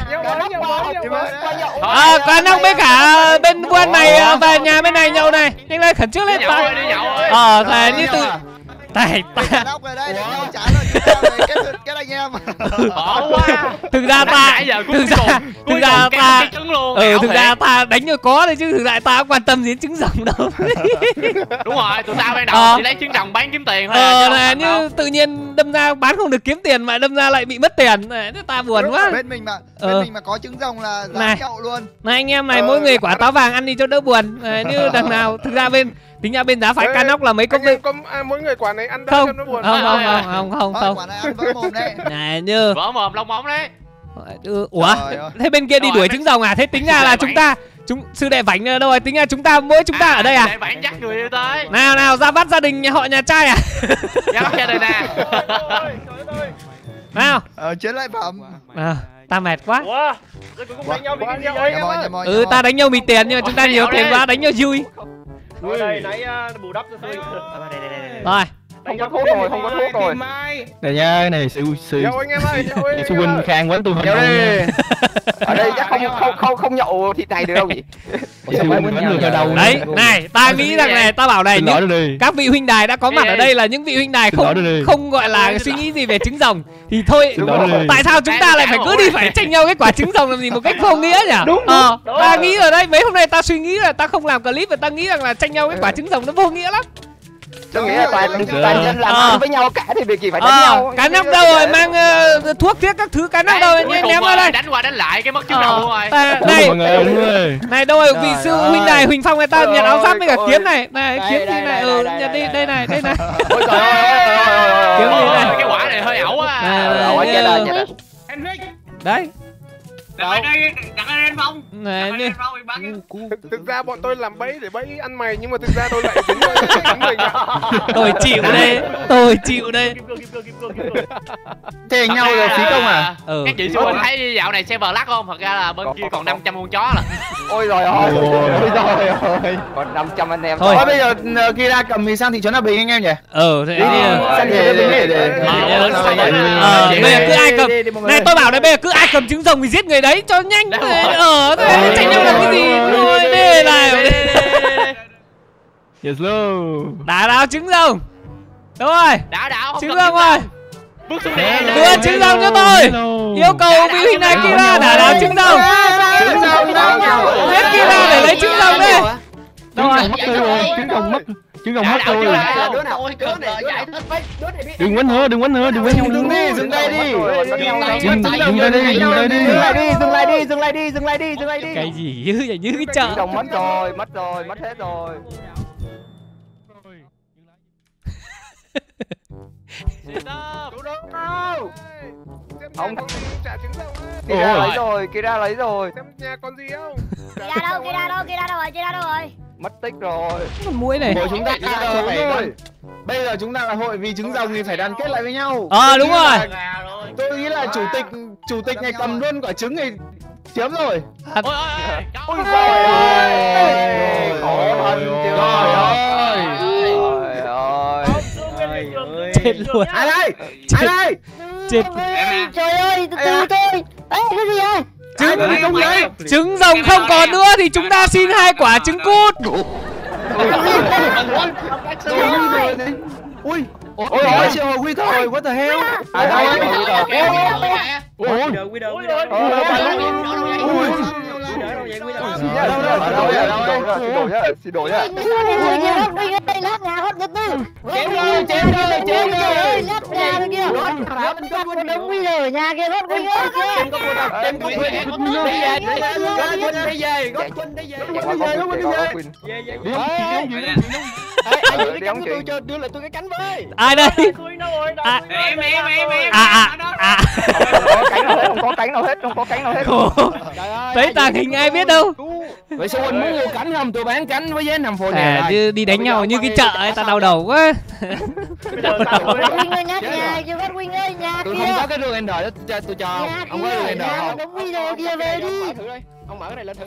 À, cá nóc với cả bên vua ăn mày uh, về nhà bên này nhậu này, nhanh lên khẩn trương lên Đi nhậu ơi, ta. đi nhậu ơi. Ờ, thề như từ Tài Cả ta nóc về đây để nhau trả lời chúng ta về cái cái anh em. Bỏ quá. thực ra ta Nãy giờ thực cuối ra cùng cuối thực ra cùng cái ta cái trứng luôn. ừ ảo thực thiệt. ra ta đánh cho có thôi chứ thực ra ta không quan tâm gì đến trứng rồng đâu. Đúng rồi, tụi tao ban đầu Ờ. chỉ lấy trứng rồng bán kiếm tiền thôi. à, Ờ chứ là không như đâu. tự nhiên đâm ra bán không được kiếm tiền mà đâm ra lại bị mất tiền này, thế ta buồn quá. Bên mình mà Ờ. bên mình mà có trứng rồng là Này. giá nhậu luôn. Này anh em này, mỗi người quả táo vàng ăn đi cho đỡ buồn. Này, như đằng nào thực ra bên tính ra bên giá phải cá nóc là mấy công Anh ty em có à, mỗi người quả này ăn đỡ không cho nó buồn. không không Ờ, không không không Thôi, không quả này ăn vỡ mồm đấy. này như Vỡ mồm lông móng đấy. ừ, ủa Trời ơi. thế bên kia đi Rồi, đuổi mấy- trứng rồng à? Thế tính ra là chúng ta chúng sư đệ vảnh đâu rồi, tính ra chúng ta mỗi chúng ta ở đây à? Để bản chắc người yêu tới. Nào nào ra bắt gia đình nhà họ nhà trai à? Nhắm ra đây nè. Nào Ờ, chiến lợi phẩm. à, ta mệt quá. Ủa? Tôi cũng đánh nhau vì cái gì Nhầm vậy? ơi, nhầm ơi, Ừ nhầm ta ơi. đánh nhau vì tiền nhưng mà chúng ta nhiều tiền quá đánh nhau vui. Rồi đây, nãy à, bù đắp cho tôi. Rồi Không có thuốc rồi, không có thuốc rồi. Mai. Đây nha, cái này sư sư Dạo anh em ơi, dạo ơi. sư huynh khang quán tôi Nhậu hơn đi. nha. Ở đây chắc không không không không nhậu thịt này được đâu nhỉ? Sư huynh quán người theo đầu. đấy này ta nghĩ rằng này ta bảo này Xin lỗi những đi. các vị huynh đài đã có mặt ở đây là những vị huynh đài Xin lỗi không đi. không gọi là suy nghĩ gì về trứng rồng thì thôi. Xin lỗi đi. Tại sao chúng ta lại phải cứ đi phải tranh nhau cái quả trứng rồng làm gì một cách vô nghĩa nhỉ? Đúng ờ, đúng. ta nghĩ ở đây mấy hôm nay ta suy nghĩ là ta không làm clip và ta nghĩ rằng là tranh nhau cái quả trứng rồng nó vô nghĩa lắm. Tôi nghĩ là toàn toàn dân làm Ờ. ăn với nhau cả thì việc gì phải đánh Ờ, nhau. cá nóc đâu rồi, mang ờ, thuốc thiết các thứ cá nóc đâu rồi, Cuối ném cùng ném mà ra đây. đánh qua đánh lại cái mất trứng Ờ, rồng luôn rồi. ta- Đúng này mọi người, đúng rồi. này đâu rồi vị Trời sư ơi. huynh đài Huỳnh Phong người ta Ôi nhận áo giáp ơi, với cả ôi. kiếm này này Đây, kiếm gì đây, này đây, ừ đây, nhận đi đây, đây này đây này. Ôi trời ơi. Kiếm gì Ôi, này? cái quả này hơi ẩu Này, á. này, Ủa, chết rồi, như- chết rồi. Anh Huynh, đấy lại đây, đặt lên phong. này như Đặt lên phong thì bắn. Thực, thực ra bọn tôi làm bẫy để bẫy ăn mày nhưng mà thực ra tôi lại dính vào chính mình ạ. tôi chịu đây tôi chịu đây. Thế nhau rồi phí công à? Ừ. Các chị xung quanh thấy dạo này server lắc không? Thật ra là bên kia còn năm trăm con chó là. Ôi rồi ôi. Ôi trời ơi. Còn năm trăm anh em. Thôi. Thôi bây giờ ờ, kia ra cầm thì sang thị trấn Hòa Bình anh em nhỉ? Ừ thế Đi đi. đi. Sang thị trấn Hòa Bình để để. Ờ, Ờ, ờ, ờ, bây giờ cứ ai cầm đi, đi, mọi người. này tôi bảo đây bây giờ cứ ai cầm trứng rồng thì giết người đấy cho nhanh ở thế tranh nhau làm cái gì thôi đi này. Yes luôn. Đá đáo trứng rồng. Đúng rồi. Đá đáo. Trứng rồng rồi. Bước xuống đây. Đưa trứng rồng cho tôi. Yêu cầu vị huynh này Kira đá đáo trứng rồng. Trứng rồng đâu? Giết Kira để lấy trứng rồng đi. Trứng rồng mất rồi, trứng rồng mất. Trứng rồng mất rồi. Đứa nào đứa này đứa này Đừng quấn nữa, đừng quấn nữa, đừng quấn nhau. Dừng đi, dừng đây đi. Dừng đây đi, dừng đây đi. Dừng lại đi, dừng lại đi, dừng lại đi, dừng lại đi, dừng lại đi. Cái gì như vậy như cái chợ. Đồng mất rồi, mất rồi, mất hết rồi. Ông trả trứng rồng á. Kira lấy rồi, Kira lấy rồi. Xem nhà còn gì không? Kira đâu, Kira đâu, Kira đâu rồi, Kira đâu rồi? Mất tích rồi. Con muỗi này. Hội chúng ta là phải đoàn. Bây giờ chúng ta là hội vì trứng rồng thì phải đoàn kết lại với nhau. Ờ đúng rồi. Tôi nghĩ là chủ tịch chủ tịch này cầm luôn quả trứng này chiếm rồi. Ôi ôi Ôi trời ơi. Khổ thân chưa. Trời ơi. Trời ơi. Chết luôn. Ai đây? Ai đây? Chết. Trời ơi, từ từ tôi. Ê, cái gì vậy? Trứng trứng rồng không còn nữa thì chúng ta xin hai quả trứng cút. Ui, ôi ôi triệu hồi quy thôi, what the hell? Ai đây? Ôi, xin đổi nhá. Lát nhà hết được tư. Chém rồi, chém rồi, chém rồi. Lát nhà bên kia. Đúng quy rồi, nhà kia hết quy rồi kia. Gót Quỳnh đi về, Gót Quỳnh đi về, Gót Quỳnh đi về. Đi ông chuyện. Đưa lại tôi cái cánh với. Ai đây? À Em em em em. à à. Không có cánh nào hết, không có cánh nào hết, không có cánh nào hết. Thấy tàng hình ai biết đâu. vậy sao anh muốn mua cánh không? Tôi bán cánh với giá nằm phổ nhà. À như đi đánh nhau như cái chợ ấy, ta đau đầu quá. Quynh ơi, nhát nhà, chưa bắt Quynh ơi, nhà Tôi kia. không có cái rương Ender đó, tôi tôi cho không. Không có rương Ender không? Đúng quy rồi, kia về đi. Ông mở cái này lên thử.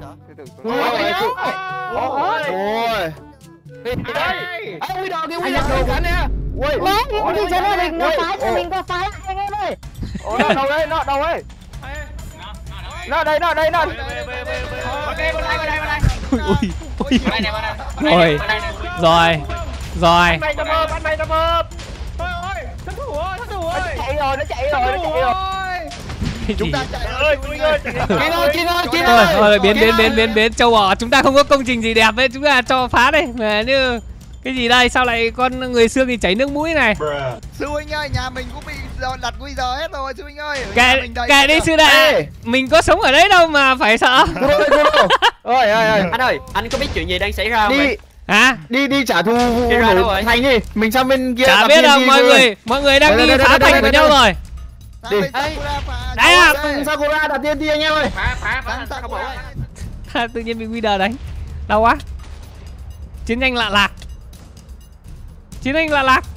Ôi. Ôi đồ kia quy đồ cánh nè. Ui. Nè, cái gì cho nó mình nó phá cho mình có phá lại anh em ơi. Ôi nó đâu đấy, nó đâu đấy. Nó đây, nó đây, nó. Ok, bên đây, bên đây, bên đây. Ui ui. Bên đây nè, bên đây. Rồi. Rồi. Rồi. Anh này tầm ôm, anh này tầm ôm. Ôi ôi, thất thủ ơi, thất thủ ơi. Nó chạy rồi, nó chạy rồi, nó chạy rồi. Chúng ta Chạy ơi, Quynh ơi. Chiến ơi, chiến ơi, chiến thôi ơi. thôi biến biến biến biến biến châu bò, chúng ta không có công trình gì đẹp ấy, chúng ta cho phá đây. Mà như cái gì đây, sao lại con người xương thì chảy nước mũi này. Sư huynh ơi, nhà mình cũng bị đặt quy giờ hết rồi sư huynh ơi. Kệ kệ đi sư đệ, mình có sống ở đấy đâu mà phải sợ. Ôi ơi ơi. Anh ơi, anh có biết chuyện gì đang xảy ra không? Đi Hả? đi đi trả thù nổ thành đi. Mình sang bên kia. Chả biết đâu, mọi người mọi người đang đi phá thành của nhau rồi. Đi. Đấy à, Sakura đặt tiên đi anh em ơi. Phá, phá, phá, phá, không ổn. tự nhiên bị quy đờ đánh. Đau quá. Chiến tranh lạ lạc. Chiến tranh lạ lạc.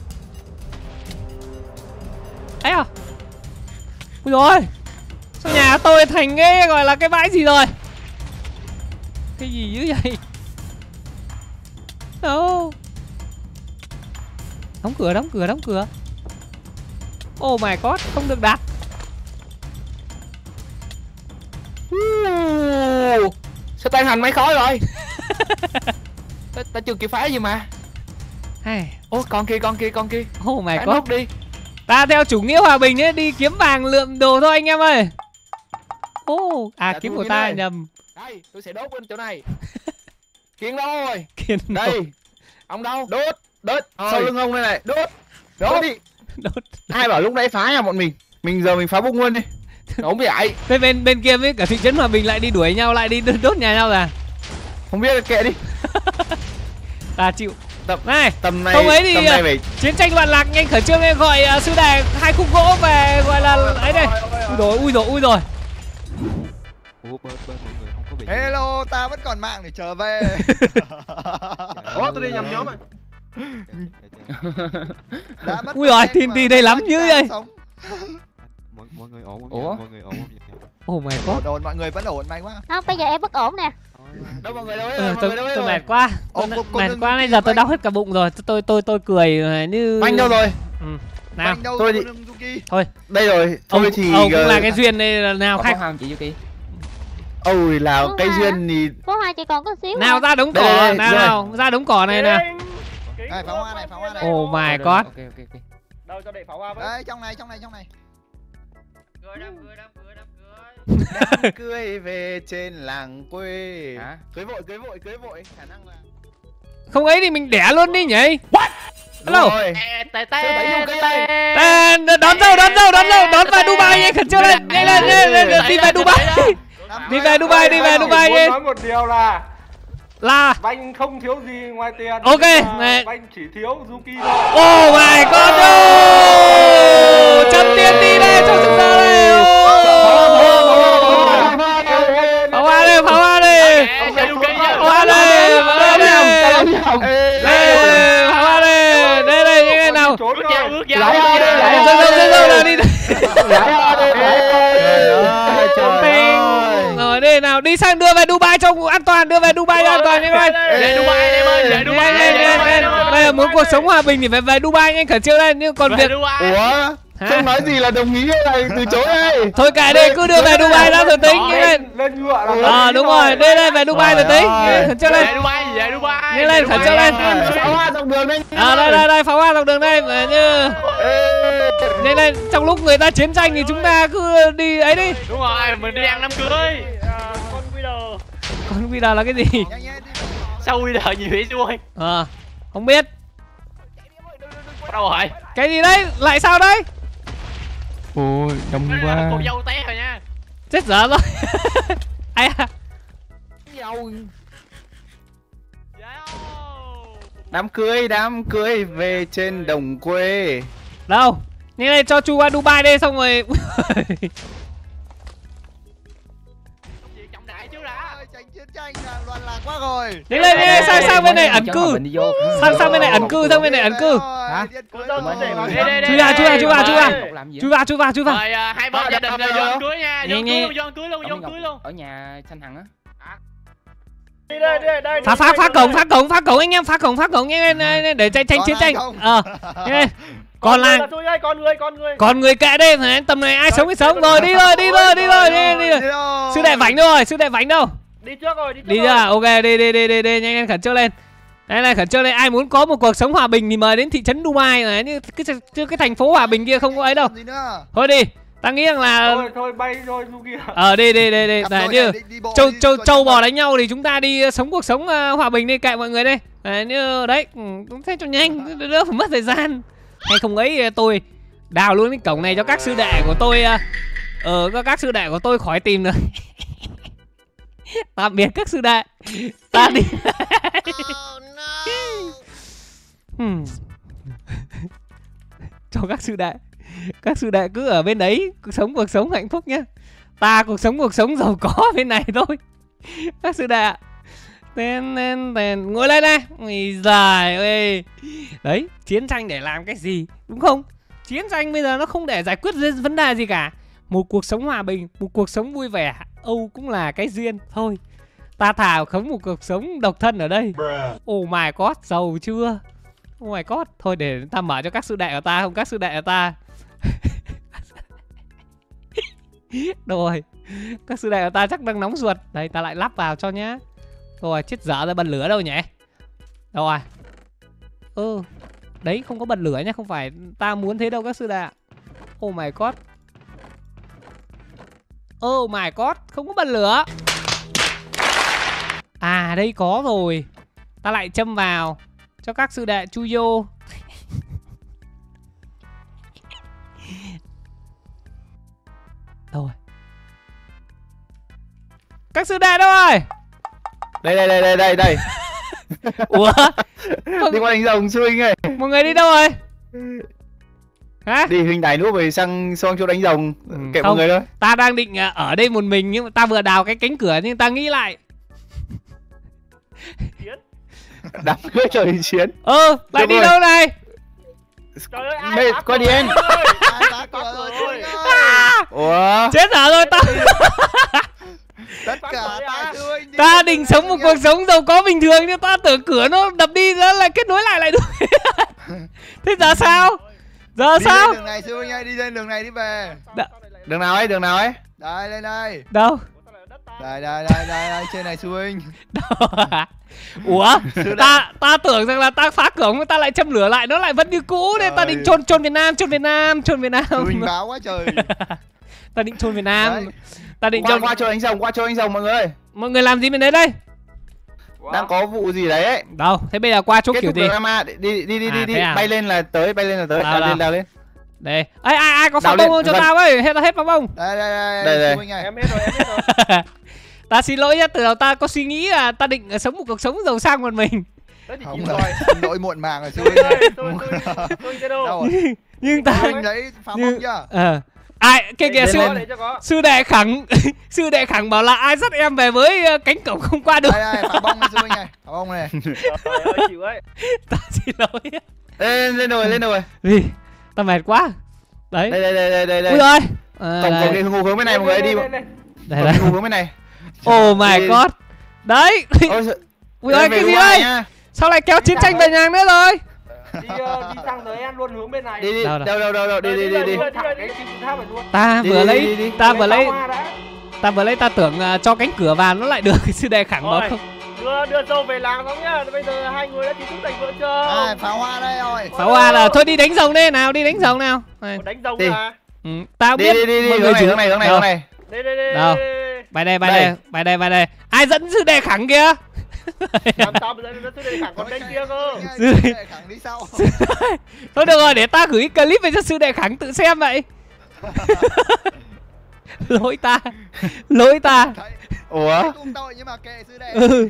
Ấy à. Ui rồi. Sao nhà tôi thành cái gọi là cái bãi gì rồi? Cái gì dữ vậy? Đâu? Đóng cửa, đóng cửa, đóng cửa. Oh my god, không được đặt. Sao tan hành mấy khói rồi? ta, ta chưa kịp phá gì mà. Hay. Ô con kia con kia con kia. Oh my Phá god. nốt đi. Ta theo chủ nghĩa hòa bình ấy, đi kiếm vàng lượm đồ thôi anh em ơi. Ô, oh, à Dạ, kiếm của ta đây. nhầm. Đây, tôi sẽ đốt bên chỗ này. Kiên đâu rồi? Kiên Đây. đâu? Ông đâu? Đốt, đốt. Thôi. Sau lưng ông đây này, đốt. Đốt đi. Đốt. Ai bảo lúc nãy phá nhà bọn mình? Mình giờ mình phá bung luôn đi. Không vậy. Bên bên bên kia với cả thị trấn hòa bình lại đi đuổi nhau, lại đi đốt nhà nhau à? Không biết kệ đi. Ta chịu. Tầm này, tầm này không ấy thì tầm này phải... chiến tranh loạn lạc nhanh khẩn trương lên, gọi uh, sư đệ hai khúc gỗ về gọi là ấy đây. Ui rồi, ui rồi, ui rồi. Hello, ta vẫn còn mạng để trở về. Ủa, tôi đi nhầm nhóm rồi. Đã mất Ui rồi, tin đi đây lắm dữ vậy. Mọi, mọi người ổn không? Ủa? Mọi người ổn không? Oh my god. Ổn, ổn, mọi người vẫn ổn, may quá. Không, bây giờ em bất ổn nè. Đâu mọi người đâu ấy, Ừ, mọi tôi người đâu ấy tôi rồi. mệt quá. Tôi Ông- ông- mệt ông- quá ông- bây giờ tôi đau hết cả bụng rồi. Tôi tôi tôi tôi cười như Anh đâu rồi? Ừ. Nào. đâu Thôi đi. Yuki. Thôi. Đây rồi. Ông, Thôi thì ông cũng là cái duyên đây nào khách. Không chị Yuki. Ôi là Đúng cái mà. duyên thì Pháo hoa chỉ còn có xíu. Nào ra đống cỏ, Đây, đây, đây, nào rồi. nào, ra đống cỏ này nè. Đây, pháo hoa này, pháo hoa này. Oh my Rồi, god. Ok ok ok. Đâu cho để pháo hoa với. Đây, trong này, trong này, trong này. Cười đám cười đám cười đám cười. đám cưới về trên làng quê. Hả? Cưới vội, cưới vội, cưới vội. Khả năng là Không ấy thì mình đẻ luôn đi nhỉ. Đúng Hello. rồi. Tê tê Bảy tê cây. À, đón dâu, đón dâu, đón dâu, đón về Dubai nhanh khẩn trương lên, nhanh lên, lên, lên, lên, đi về Dubai. Đi về Dubai, đi về Dubai đi. Nói một điều là Là Banh không thiếu gì ngoài tiền. Ok, nhưng mà này. Banh chỉ thiếu Yuki thôi. oh my god, no. Chấm tiền đi đây, cho thực ra đây. Pháo hoa đây, pháo hoa đây. Pháo hoa đây, pháo hoa đây. Đây, pháo hoa đây. Đây đây, như thế nào? Trốn Bước vào rồi. bước vào. Dâu dâu dâu dâu nào đi. Trời Rồi đi nào, đi sang đưa về Dubai cho an toàn, đưa về Dubai cho an toàn nhanh lên. Về Dubai em ơi, về Dubai. Nhanh lên, nhanh lên. Bây giờ muốn cuộc sống hòa bình thì phải về Dubai nhanh khẩn trương lên, nhưng còn Về việc Dubai. Ủa? Hả? Không nói gì là đồng ý hay là từ chối đây? thôi kệ đi, cứ đưa về Dubai đã rồi tính nhanh lên. Lên ngựa là Ờ đúng rồi, đi lên về Dubai rồi tính, Trời khẩn trương Về lên. Dubai, về Dubai. Nhanh lên, khẩn trương lên. Pháo hoa dọc đường đây. À đây đây đây, pháo hoa dọc đường đây, về như nhanh lên, trong lúc người ta chiến tranh thì chúng ta cứ đi ấy đi. Đúng rồi, mình đi ăn đám cưới. Con Wither. Còn bây giờ là cái gì? Nhanh nhanh đi. Sao bây giờ gì vậy xuôi? Ờ, không biết. Bắt đầu rồi. Cái gì đấy? Lại sao đấy? Ôi đông quá. Cô dâu té rồi nha. Chết dở rồi. Ai à? Đám cưới, đám cưới về trên đồng quê. Đâu? Nhanh lên cho chu qua Dubai đây xong rồi. Trọng đại chứ đã. Ôi, tránh chiến tranh là loạn lạc quá rồi. Nhanh lên, nhanh lên, sang sang bên này ẩn cư. Sang sang bên này ẩn cư, sang bên này ẩn cư. Hả? Cô dâu sẽ để vào Đây, đây, đây, Chui vào, chui vào, chui vào, chui vào. Làm gì? Chui vào, chui vào, chui vào. Rồi à, hai bên gia đình vô ăn cưới nha. Vô Nghe, ăn nghe. cưới, vô ăn cưới luôn, vô ăn cưới luôn. Ở nhà Xanh Hằng á. Đi đây, đi đây, đây. Phá phá phá cổng, phá cổng, phá cổng anh em, phá cổng, phá cổng nhanh lên để tranh tranh Còn chiến ai tranh. không? Ờ. Nhanh lên. Còn là là tôi ơi, con người, con người. còn người kệ đây, phải tầm này ai sống thì sống rồi, đi rồi, đi rồi, đi rồi, đi đi. Đi đâu? Sư đệ vảnh đâu rồi, sư đệ vảnh đâu? Đi trước rồi, đi trước Đi rồi. chưa? Ok, đi đi đi đi đi, nhanh lên khẩn trương lên. Đây này khẩn trương lên, ai muốn có một cuộc sống hòa bình thì mời đến thị trấn Dubai này, như cái cái, cái thành phố hòa bình kia không có ấy đâu. Gì nữa? Thôi đi, ta nghĩ rằng là Thôi thôi bay thôi Yuki. ờ đi đi đi đi, Cặp này đôi như này, đi- đi bộ châu đi, châu coi châu chừng bò nào. đánh nhau thì chúng ta đi sống cuộc sống uh, hòa bình đi, kệ mọi người đây. Đấy, như đấy, ừ, cũng thế cho nhanh, đỡ phải mất thời gian. Hay không ấy tôi đào luôn cái cổng này cho các sư đệ của tôi, uh, ờ cho các sư đệ của tôi khỏi tìm nữa. Tạm biệt các sư đệ, ta đi. Hmm. Cho các sư đệ, các sư đệ cứ ở bên đấy sống cuộc sống hạnh phúc nhá. Ta cuộc sống cuộc sống giàu có bên này thôi. Các sư đệ ạ. Tên tên tên ngồi lên đây. Ôi giời ơi. Đấy, chiến tranh để làm cái gì, đúng không? Chiến tranh bây giờ nó không để giải quyết vấn đề gì cả. Một cuộc sống hòa bình, một cuộc sống vui vẻ, Âu cũng là cái duyên thôi. Ta thà sống một cuộc sống độc thân ở đây. Oh my god, giàu chưa? Oh my god, thôi để ta mở cho các sư đệ của ta, không các sư đệ của ta. Đâu rồi? Các sư đệ của ta chắc đang nóng ruột. Đây ta lại lắp vào cho nhá. Rồi chết dở ra bật lửa đâu nhỉ? Đâu rồi? Ừ. Đấy không có bật lửa nhá, không phải ta muốn thế đâu các sư đệ ạ. Oh my god. Oh my god, không có bật lửa. À đây có rồi. Ta lại châm vào cho các sư đệ chui vô. Đâu rồi? Các sư đệ đâu rồi? Đây đây đây đây đây đây. Ủa? Đi qua đánh rồng sư huynh ơi. Mọi người đi đâu rồi? Hả? Đi huynh đài núp về sang sang chỗ đánh rồng. Ừ, Kệ không. mọi người thôi. Ta đang định à, ở đây một mình nhưng mà ta vừa đào cái cánh cửa nhưng ta nghĩ lại. Đám cưới trời chiến. Ơ, lại Được đi rồi. đâu này? Trời ơi, ai Mê, phá coi cửa điên. rồi? Ai phá cửa rồi? Ôi. Trinh ơi. Ủa? Chết hả rồi ta? Tất cả ta sư huynh đi. Ta định sống một cuộc sống giàu có bình thường nhưng ta tưởng cửa nó đập đi nó lại kết nối lại lại được. Thế giờ sao? Giờ Đi sao? lên đường này sư huynh ơi, đi lên đường này đi về. Đường nào ấy, đường nào ấy? Đây lên đây. Đâu? Đây đây đây đây, đây trên này sư huynh. Đâu? Ủa? ta ta tưởng rằng là ta phá cửa mà ta lại châm lửa lại, nó lại vẫn như cũ nên ta định chôn chôn Việt Nam, chôn Việt Nam, chôn Việt Nam. Sư huynh báo quá trời. Ta định chôn Việt Nam. Đấy. Ta định Qua chôn. qua chỗ anh rồng, qua chỗ anh rồng mọi người. Mọi người làm gì bên đấy đây? Đang có vụ gì đấy ấy. Đâu? Thế bây giờ qua chỗ Kết kiểu thúc gì? drama, đi đi đi đi À, đi, đi. thế à? Bay lên là tới, bay lên là tới. Đâu, Đào đâu? lên, đào lên. Đây. Ấy ai ai có Đào pháo lên, bông không cho gần. tao với? Hết hết pháo bông. Đây đây đây, Đây, đây. sư huynh ơi. Em hết rồi, em hết rồi. Ta xin lỗi nhá, từ đầu ta có suy nghĩ là ta định sống một cuộc sống giàu sang một mình. Đấy thì Không chịu rồi, rồi. xin lỗi muộn màng rồi sư huynh ơi. Tôi tôi tôi tôi đâu? Đâu rồi? Nhưng ta Sư huynh lấy pháo bông chưa? ờ ai cái kìa Để sư có, để cho có. sư đệ khẳng sư đệ khẳng bảo là ai dắt em về với ờ, cánh cổng không qua được. Đây đây, pháo bông này sư huynh này. Pháo bông này. Trời ơi, chịu ấy. Ta xin lỗi. Ê, lên rồi, lên rồi. Gì? Ta mệt quá. Đấy. Đây đây đây đây đây đây. Ui ơi. À, Cổng đây. cổng đi hướng hướng bên này mọi người đi. Lên, Cổng lên, lên. Đây đây. hướng hướng bên này. Oh my Đi. god. Đấy. Ôi, sợ- Ui ơi về cái gì ngoài đây? nha. Sao lại kéo chiến tranh về nhà nữa rồi? Đi ờ, đi sang tới em luôn hướng bên này. Đi đi, Đâu đâu đâu? đâu đâu đâu, đi đi đi đi. Thẳng cái kim tự tháp này luôn. Ta Đi, vừa đi, lấy đi, đi. ta vừa lấy Pháo hoa đã. ta vừa lấy ta tưởng ờ, cho cánh cửa vào nó lại được sư đệ khẳng bảo Rồi, không. đưa đưa dâu về làng xong nhá. Bây giờ hai người đã chính thức thành vợ chồng. À, pháo hoa đây rồi. Pháo hoa là thôi đi đánh rồng đi nào, đi đánh rồng nào. Này. Đánh rồng Đi. à? Ừ, tao Đi biết đi đi đi, mọi hướng người này chủ hướng này hướng này Đâu? hướng này. Đây đây đây. Đâu? Bài đây, bài Đây. đây, bài đây, bài đây. Ai dẫn sư đệ khẳng kia? Làm sao bây giờ nó tôi thẳng còn bên kia cơ. Sư huynh khẳng đi sau. Thôi được rồi, để ta gửi clip về cho sư đệ khẳng tự xem vậy. Lỗi ta, lỗi ta. Thấy Ủa? cũng tội nhưng mà kệ sư đệ. Ừ.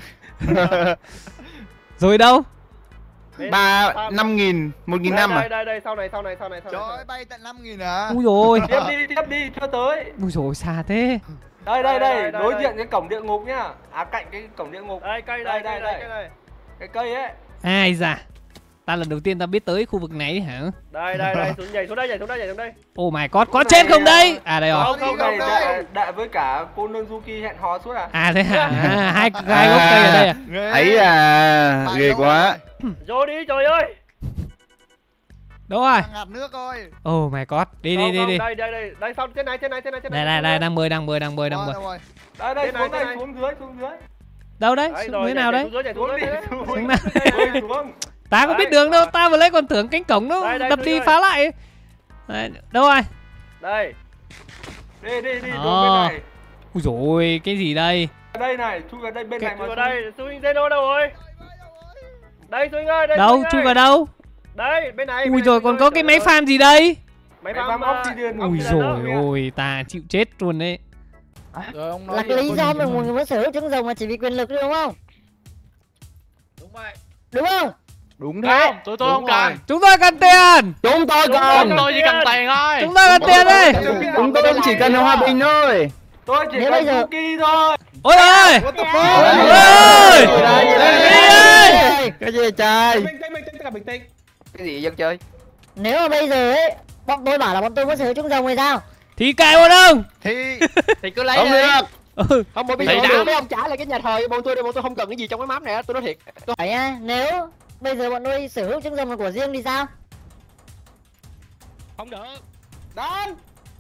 Rồi đâu? Ba năm nghìn, một nghìn năm Đây à? đây đây sau này sau này sau này sau Trời này. ơi, bay tận năm nghìn à. Ui rồi, Tiếp đi tiếp đi chưa tới. ui rồi xa thế. Đây đây Đây, đây, đây, đối đây. diện cái cổng địa ngục nhá. À cạnh cái cổng địa ngục. Đây cây đây Đây, đây đây, đây đây. Cái cây ấy. Ai da, ta lần đầu tiên ta biết tới khu vực này hả? Đây đây đây xuống nhảy xuống đây nhảy xuống đây nhảy xuống đây. Oh my god, có chết không đây? À đây rồi. Không không Đi này đâu đại, đây? đại với cả cô Nương hẹn hò suốt à. À thế hả? À, hai hai gốc cây ở đây à? Ghê. Ấy à, Phải ghê đâu quá. Vô đi trời ơi. Đâu rồi? Đang ngạt nước rồi. Oh my god, đi đi Không, đi không, đi. Đây đây đây, đây sau trên này trên này trên này trên Đây này. đây đây đang bơi đang bơi đang bơi đang Qua bơi. đâu rồi? Đây đây Trên này, xuống trên đây này. xuống dưới xuống dưới. Đâu đấy? Đấy, Xuống rồi, dưới nhảy nào đấy? xuống dưới, nhảy xuống Xuống dưới, đi nhảy xuống xuống. Xuống nào? Bơi xuống. Ta có biết Đấy, đường đâu, rồi. ta vừa lấy còn tưởng cánh cổng nó Đây, đây, đập xuống đi rồi. phá lại. Đấy, đâu rồi? Đây. Đi đi đi Ờ. đường bên này. Ui dồi cái gì đây? Đây này, chui vào đây bên Cái- này mà. Chui vào đây, Swing Zeno đâu rồi? Đây Swing ơi, đây. Đâu, Swing chui ơi. vào đâu? Đây, bên này. Ui bên rồi này, còn Swing có ơi, cái trời máy ơi. fan gì đây? Máy Máy fan fan Obsidian. Ui Obsidian rồi đó. ôi ta chịu chết luôn đấy. Rồi ông nói Là đi. cái lý do mà mọi người muốn sở hữu trứng rồng là chỉ vì quyền lực đúng không? Đúng vậy. Đúng không? Đúng Không, thế. tụi tôi không cần. Chúng tôi cần tiền. Chúng tôi Đúng cần. Chúng tôi chỉ cần tiền thôi. Chúng tôi cần tiền đây. Chúng tôi chỉ cần hòa bình thôi. Tôi chỉ Nếu cần bây giờ- Suki thôi. Ôi ơi. What the Ôi fuck? ơi. Cái gì trời? Bình tĩnh, bình tĩnh, tất cả bình tĩnh. Cái gì dân chơi? Nếu mà bây giờ ấy, bọn tôi bảo là bọn tôi muốn sở hữu trứng rồng thì sao? Thì cãi bọn ông. Thì Thì cứ lấy Không đi. được. Ừ. Không, bởi bây Thì giờ đã. mấy ông trả lại cái nhà thờ cho bọn tôi đây, bọn tôi không cần cái gì trong cái map này á, tôi nói thiệt. Tôi... Phải nha, nếu bây giờ bọn tôi sở hữu trứng rồng là của riêng thì sao? Không được. Đánh.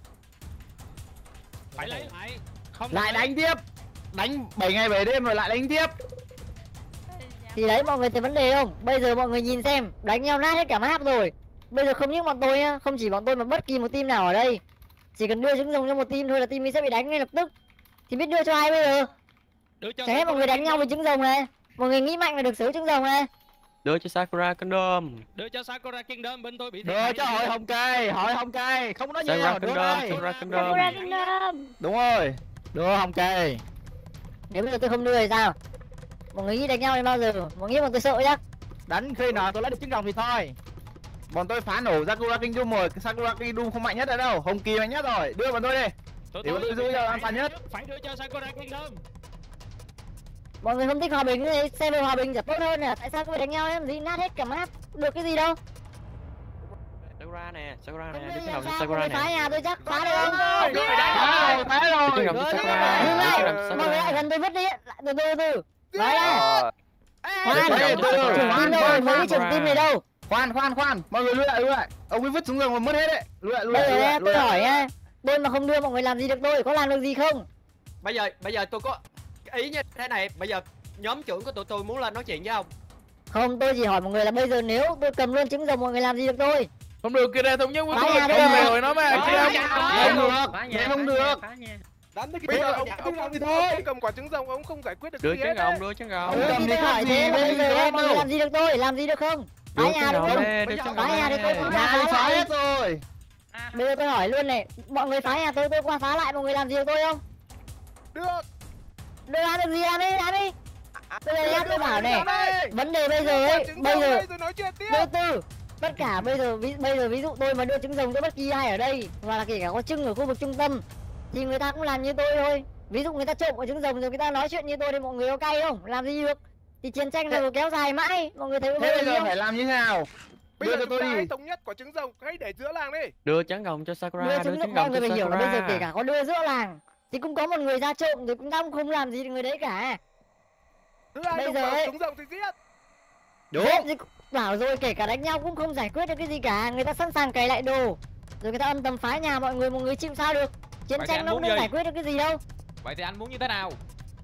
Phải lấy lại. Không Lại đánh tiếp. Đánh bảy ngày bảy đêm rồi lại đánh tiếp. Thì đấy mọi người thấy vấn đề không? Bây giờ mọi người nhìn xem, đánh nhau nát hết cả map rồi. Bây giờ không những bọn tôi nhá, không chỉ bọn tôi mà bất kỳ một team nào ở đây, chỉ cần đưa trứng rồng cho một team thôi là team ấy sẽ bị đánh ngay lập tức. Thì biết đưa cho ai bây giờ? Đưa cho Chẳng hết mọi người đánh nhau với trứng rồng này. Mọi người nghĩ mạnh là được sở hữu trứng rồng này. Đưa cho Sakura Kingdom. Đưa cho Sakura Kingdom, bên tôi bị thiệt Đưa hại. cho hội hồng cây, hội hồng cây, không nói Sakura nhiều, đưa Kingdom, đây. Sakura Kingdom. Kingdom. Đúng rồi. Đưa hồng cây. Nếu bây giờ tôi không đưa thì sao? Mọi người nghĩ đánh nhau đến bao giờ? Mọi người nghĩ bọn tôi sợ chắc? Đánh khi nào tôi lấy được trứng rồng thì thôi. Bọn tôi phá nổ Sakura Kingdom rồi, Sakura Kingdom không mạnh nhất ở đâu, hồng kỳ mạnh nhất rồi, đưa bọn tôi đi. Tụi Để bọn tôi giữ cho an toàn nhất. Phải đưa cho Sakura Kingdom. Mọi người không thích hòa bình thì xem về hòa bình chả tốt hơn à? Tại sao cứ phải đánh nhau em gì nát hết cả map? Được cái gì đâu? Sakura nè, Sakura nè, Không đưa biết cái làm đầu cho sao Sakura mọi người phá nè. nhà tôi chắc phá được không? Phá rồi, phá rồi. Đưa cái đầu cho Sakura. Dừng Đưa lại, cái đầu cho mọi người lại Sakura. gần tôi vứt đi, lại từ từ từ. Nói ra. Ờ, Khoan, Đưa cái đầu cho trưởng Sakura. team đâu rồi? Mấy cái trưởng team này đâu? Khoan khoan khoan, mọi người lui lại lui lại. Ông ấy vứt xuống rừng mà mất hết đấy. Lui lại lui Bây lại. giờ lui nhá, lại, lui tôi lại. hỏi nhá, tôi mà không đưa mọi người làm gì được tôi, có làm được gì không? Bây giờ bây giờ tôi có ý như thế này, bây giờ nhóm trưởng của tụi tôi muốn lên nói chuyện với ông. Không, tôi chỉ hỏi mọi người là bây giờ nếu tôi cầm luôn trứng rồng mọi người làm gì được tôi? Không được, kia đây thống nhất với Phá tôi. nhà Không đây về rồi. rồi nó mà. Phá Kia nhà. Không được, thế không được. Đánh thế Bây bây giờ giờ ông ông ông làm gì ông thôi. ông cầm quả trứng rồng ông không giải quyết được Đưa gì trứng hết gồng, đấy. đưa trứng gồng. Ông cầm Thì thì tôi khác hỏi gì, thế, bây bây giờ giờ hết mọi người đâu. làm gì được tôi, làm gì được không? Phá Đưa nhà trứng được gồng không? đây, đưa Bây giờ trứng phá gồng nhà thì tôi đây. cũng Nhà thì phá hết rồi. Bây giờ tôi hỏi luôn này, mọi người phá nhà tôi, tôi qua phá lại, mọi người làm gì được tôi không? Được. Được làm được gì làm đi, làm đi. Bây giờ nhá, tôi bảo này, Đây. vấn đề bây giờ ấy, Trứng bây rồng giờ đây rồi nói chuyện tiếp. từ từ, tất cả bây giờ ví, bây giờ ví dụ tôi mà đưa trứng rồng cho bất kỳ ai ở đây, và là kể cả có trứng ở khu vực trung tâm, thì người ta cũng làm như tôi thôi. Ví dụ người ta trộm quả trứng rồng rồi người ta nói chuyện như tôi thì mọi người có cay không? Làm gì được? Thì chiến tranh này kéo dài mãi, mọi người thấy có Thế vấn bây đề giờ không? phải làm như thế nào? Bây Đưa giờ cho chúng tôi ta đi. hãy thống nhất quả trứng rồng hãy để giữa làng đi. Đưa trứng gồng cho Sakura, Đưa đưa trứng trứng rồng mọi gồng người cho phải hiểu là bây giờ kể Sakura. cả có đưa giữa làng thì cũng có một người ra trộm rồi cũng ta cũng không làm gì được người đấy cả. Thứ hai Bây không giờ quả ấy- trứng rồng thì giết. Đúng. Thế thì bảo rồi kể cả đánh nhau cũng không giải quyết được cái gì cả, người ta sẵn sàng cày lại đồ rồi người ta âm thầm phá nhà mọi người, mọi người chịu sao được? Chiến Vậy thì tranh anh nó muốn không gì? giải quyết được cái gì đâu. Vậy thì anh muốn như thế nào?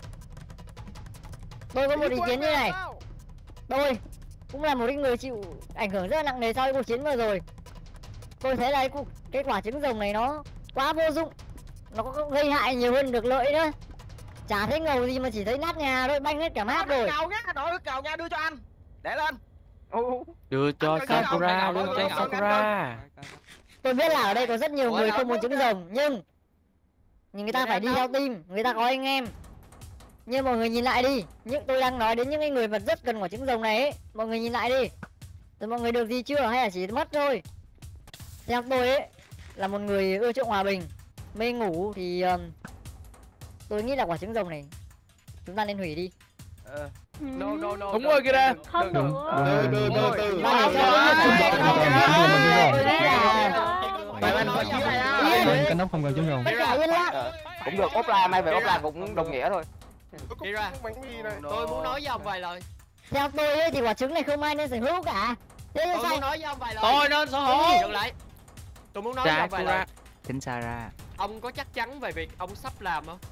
Tôi có một Ý ý của kiến anh như là này, sao? tôi cũng là một cái người chịu ảnh hưởng rất là nặng nề sau cái cuộc chiến vừa rồi. Tôi thấy là cái, cuộc- cái quả trứng rồng này nó quá vô dụng, nó có gây hại nhiều hơn được lợi nữa. Chả thấy ngầu gì mà chỉ thấy nát nhà thôi, banh hết cả map rồi. Cầu nhá, đổi cầu nha, đưa cho anh. Để lên. Đưa cho Anh cần Sakura, gồng, đưa anh cho cần gồng, Sakura. Tôi biết là ở đây có rất nhiều người không muốn trứng rồng, nhưng nhưng người ta phải đi theo team, người ta có anh em. Nhưng mọi người nhìn lại đi, những tôi đang nói đến những cái người mà rất cần quả trứng rồng này ấy, mọi người nhìn lại đi. Rồi mọi người được gì chưa hay là chỉ mất thôi? Theo tôi ấy là một người ưa chuộng hòa bình, mê ngủ thì um, tôi nghĩ là quả trứng rồng này chúng ta nên hủy đi. No no no. Đúng rồi, kia đây. Không được. Từ từ từ từ. Và để cho Quá, những quá, người quá, không quá, có quá, trứng quá, rồng, tôi nghĩ là Bài văn nói chuyện này Yên. Cái nóc không cần trứng gồng. tất cả yên lặng. Cũng được, ốp la may về ốp la cũng đồng nghĩa thôi. Tôi cũng Đi ra. bánh mì này. Tôi muốn nói với ông vài lời. Theo tôi ấy thì quả trứng này không ai nên sở hữu cả. Thế nên Tôi sao? muốn nói với ông vài lời. Tôi nên sở hữu. Dừng lại. Tôi muốn nói với ông vài lời. Sakura. Tính Sara. Ông có chắc chắn về việc ông sắp làm không?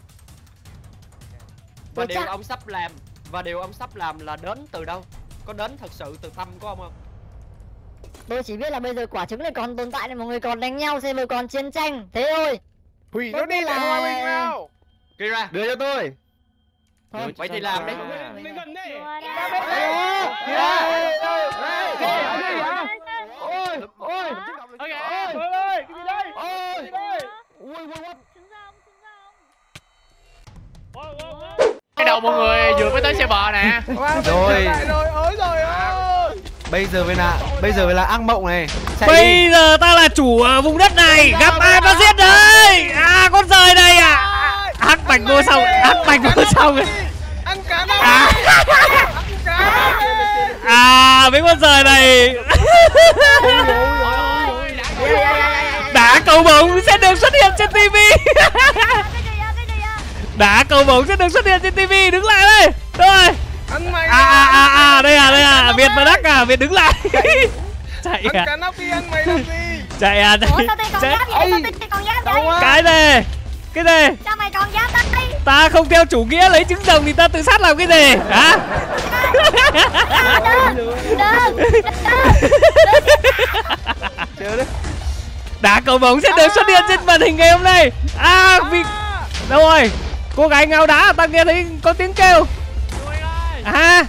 Và Tôi điều chắc. ông sắp làm và điều ông sắp làm là đến từ đâu? Có đến thật sự từ tâm của ông không? Tôi chỉ biết là bây giờ quả trứng này còn tồn tại nên mọi người còn đánh nhau, xem rồi còn chiến tranh, thế thôi. Hủy Tôi nó đi biết để là- hòa bình nào. Kira, Đưa cho tôi. Thôi. vậy thì làm đi. Lên gần đây. Ôi, ôi. Ôi ơi, cái gì đây? Ôi. Cái gì đây? Cái đầu mọi người vừa mới tới xe bò nè. Rồi. Lại rồi, ối rồi ơi. Bây giờ mới là bây giờ mới là ác mộng này. Chạy đi. Bây giờ ta là chủ ở vùng đất này, gặp ai ta giết đây. À, con rời đây à. Hắc bạch vô xong, hắc bạch vô xong. Ăn cá này. À, Ăn cá. à mấy con rời này. Đá cầu bóng sẽ được xuất hiện trên tivi. Đá cầu bóng sẽ được xuất hiện trên tivi, đứng lại đây. Rồi. Ăn mày. À à à à đây à đây à, Việt và Đắc à, Việt đứng lại. Chạy Ăn à, cá nóc đi, ăn mày làm gì? chạy à, chạy. Ủa sao tay còn chạy. giáp vậy? Sao tay còn giáp vậy? Cái này, cái này. Sao mày còn giáp đây? Ta không theo chủ nghĩa lấy trứng rồng thì ta tự sát làm cái gì hả? Đá cầu bóng sẽ được xuất hiện trên màn hình ngày hôm nay. À vì đâu rồi? Cô gái ngáo đá, ta nghe thấy có tiếng kêu. À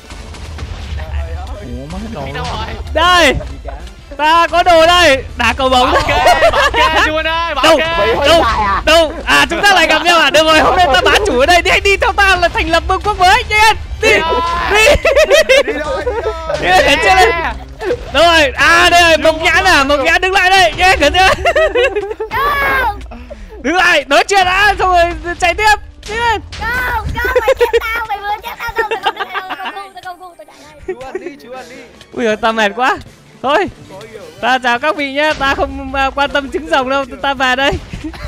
Ủa, mất hết đồ. Đâu rồi? đây, ta có đồ đây. Đá cầu bóng. Bảo kê, bảo kê chú anh ơi, bảo Đâu, kê. đâu, đâu? À chúng ta lại gặp nhau à? Được rồi, hôm nay ta bá chủ ở đây. Đi, đi theo ta là thành lập vương quốc mới. Nhanh, đi, đi, Đi thôi, đi thôi. đi, lên trên đây. Rồi, à đây rồi, Mộc Nhãn à, Mộc Nhãn đứng lại đây. Nhanh, cẩn thận. Đứng lại, nói chuyện đã, xong rồi chạy tiếp. Đi lên. Không, không, mày chết tao, mày vừa chết tao đâu, tao không tao không tao không tao chạy đây. Chú ăn đi, chú ăn đi. Ui giời, ta mệt quá. Thôi, ta chào các vị nhé, ta không à, quan tâm trứng rồng đâu, ta về đây.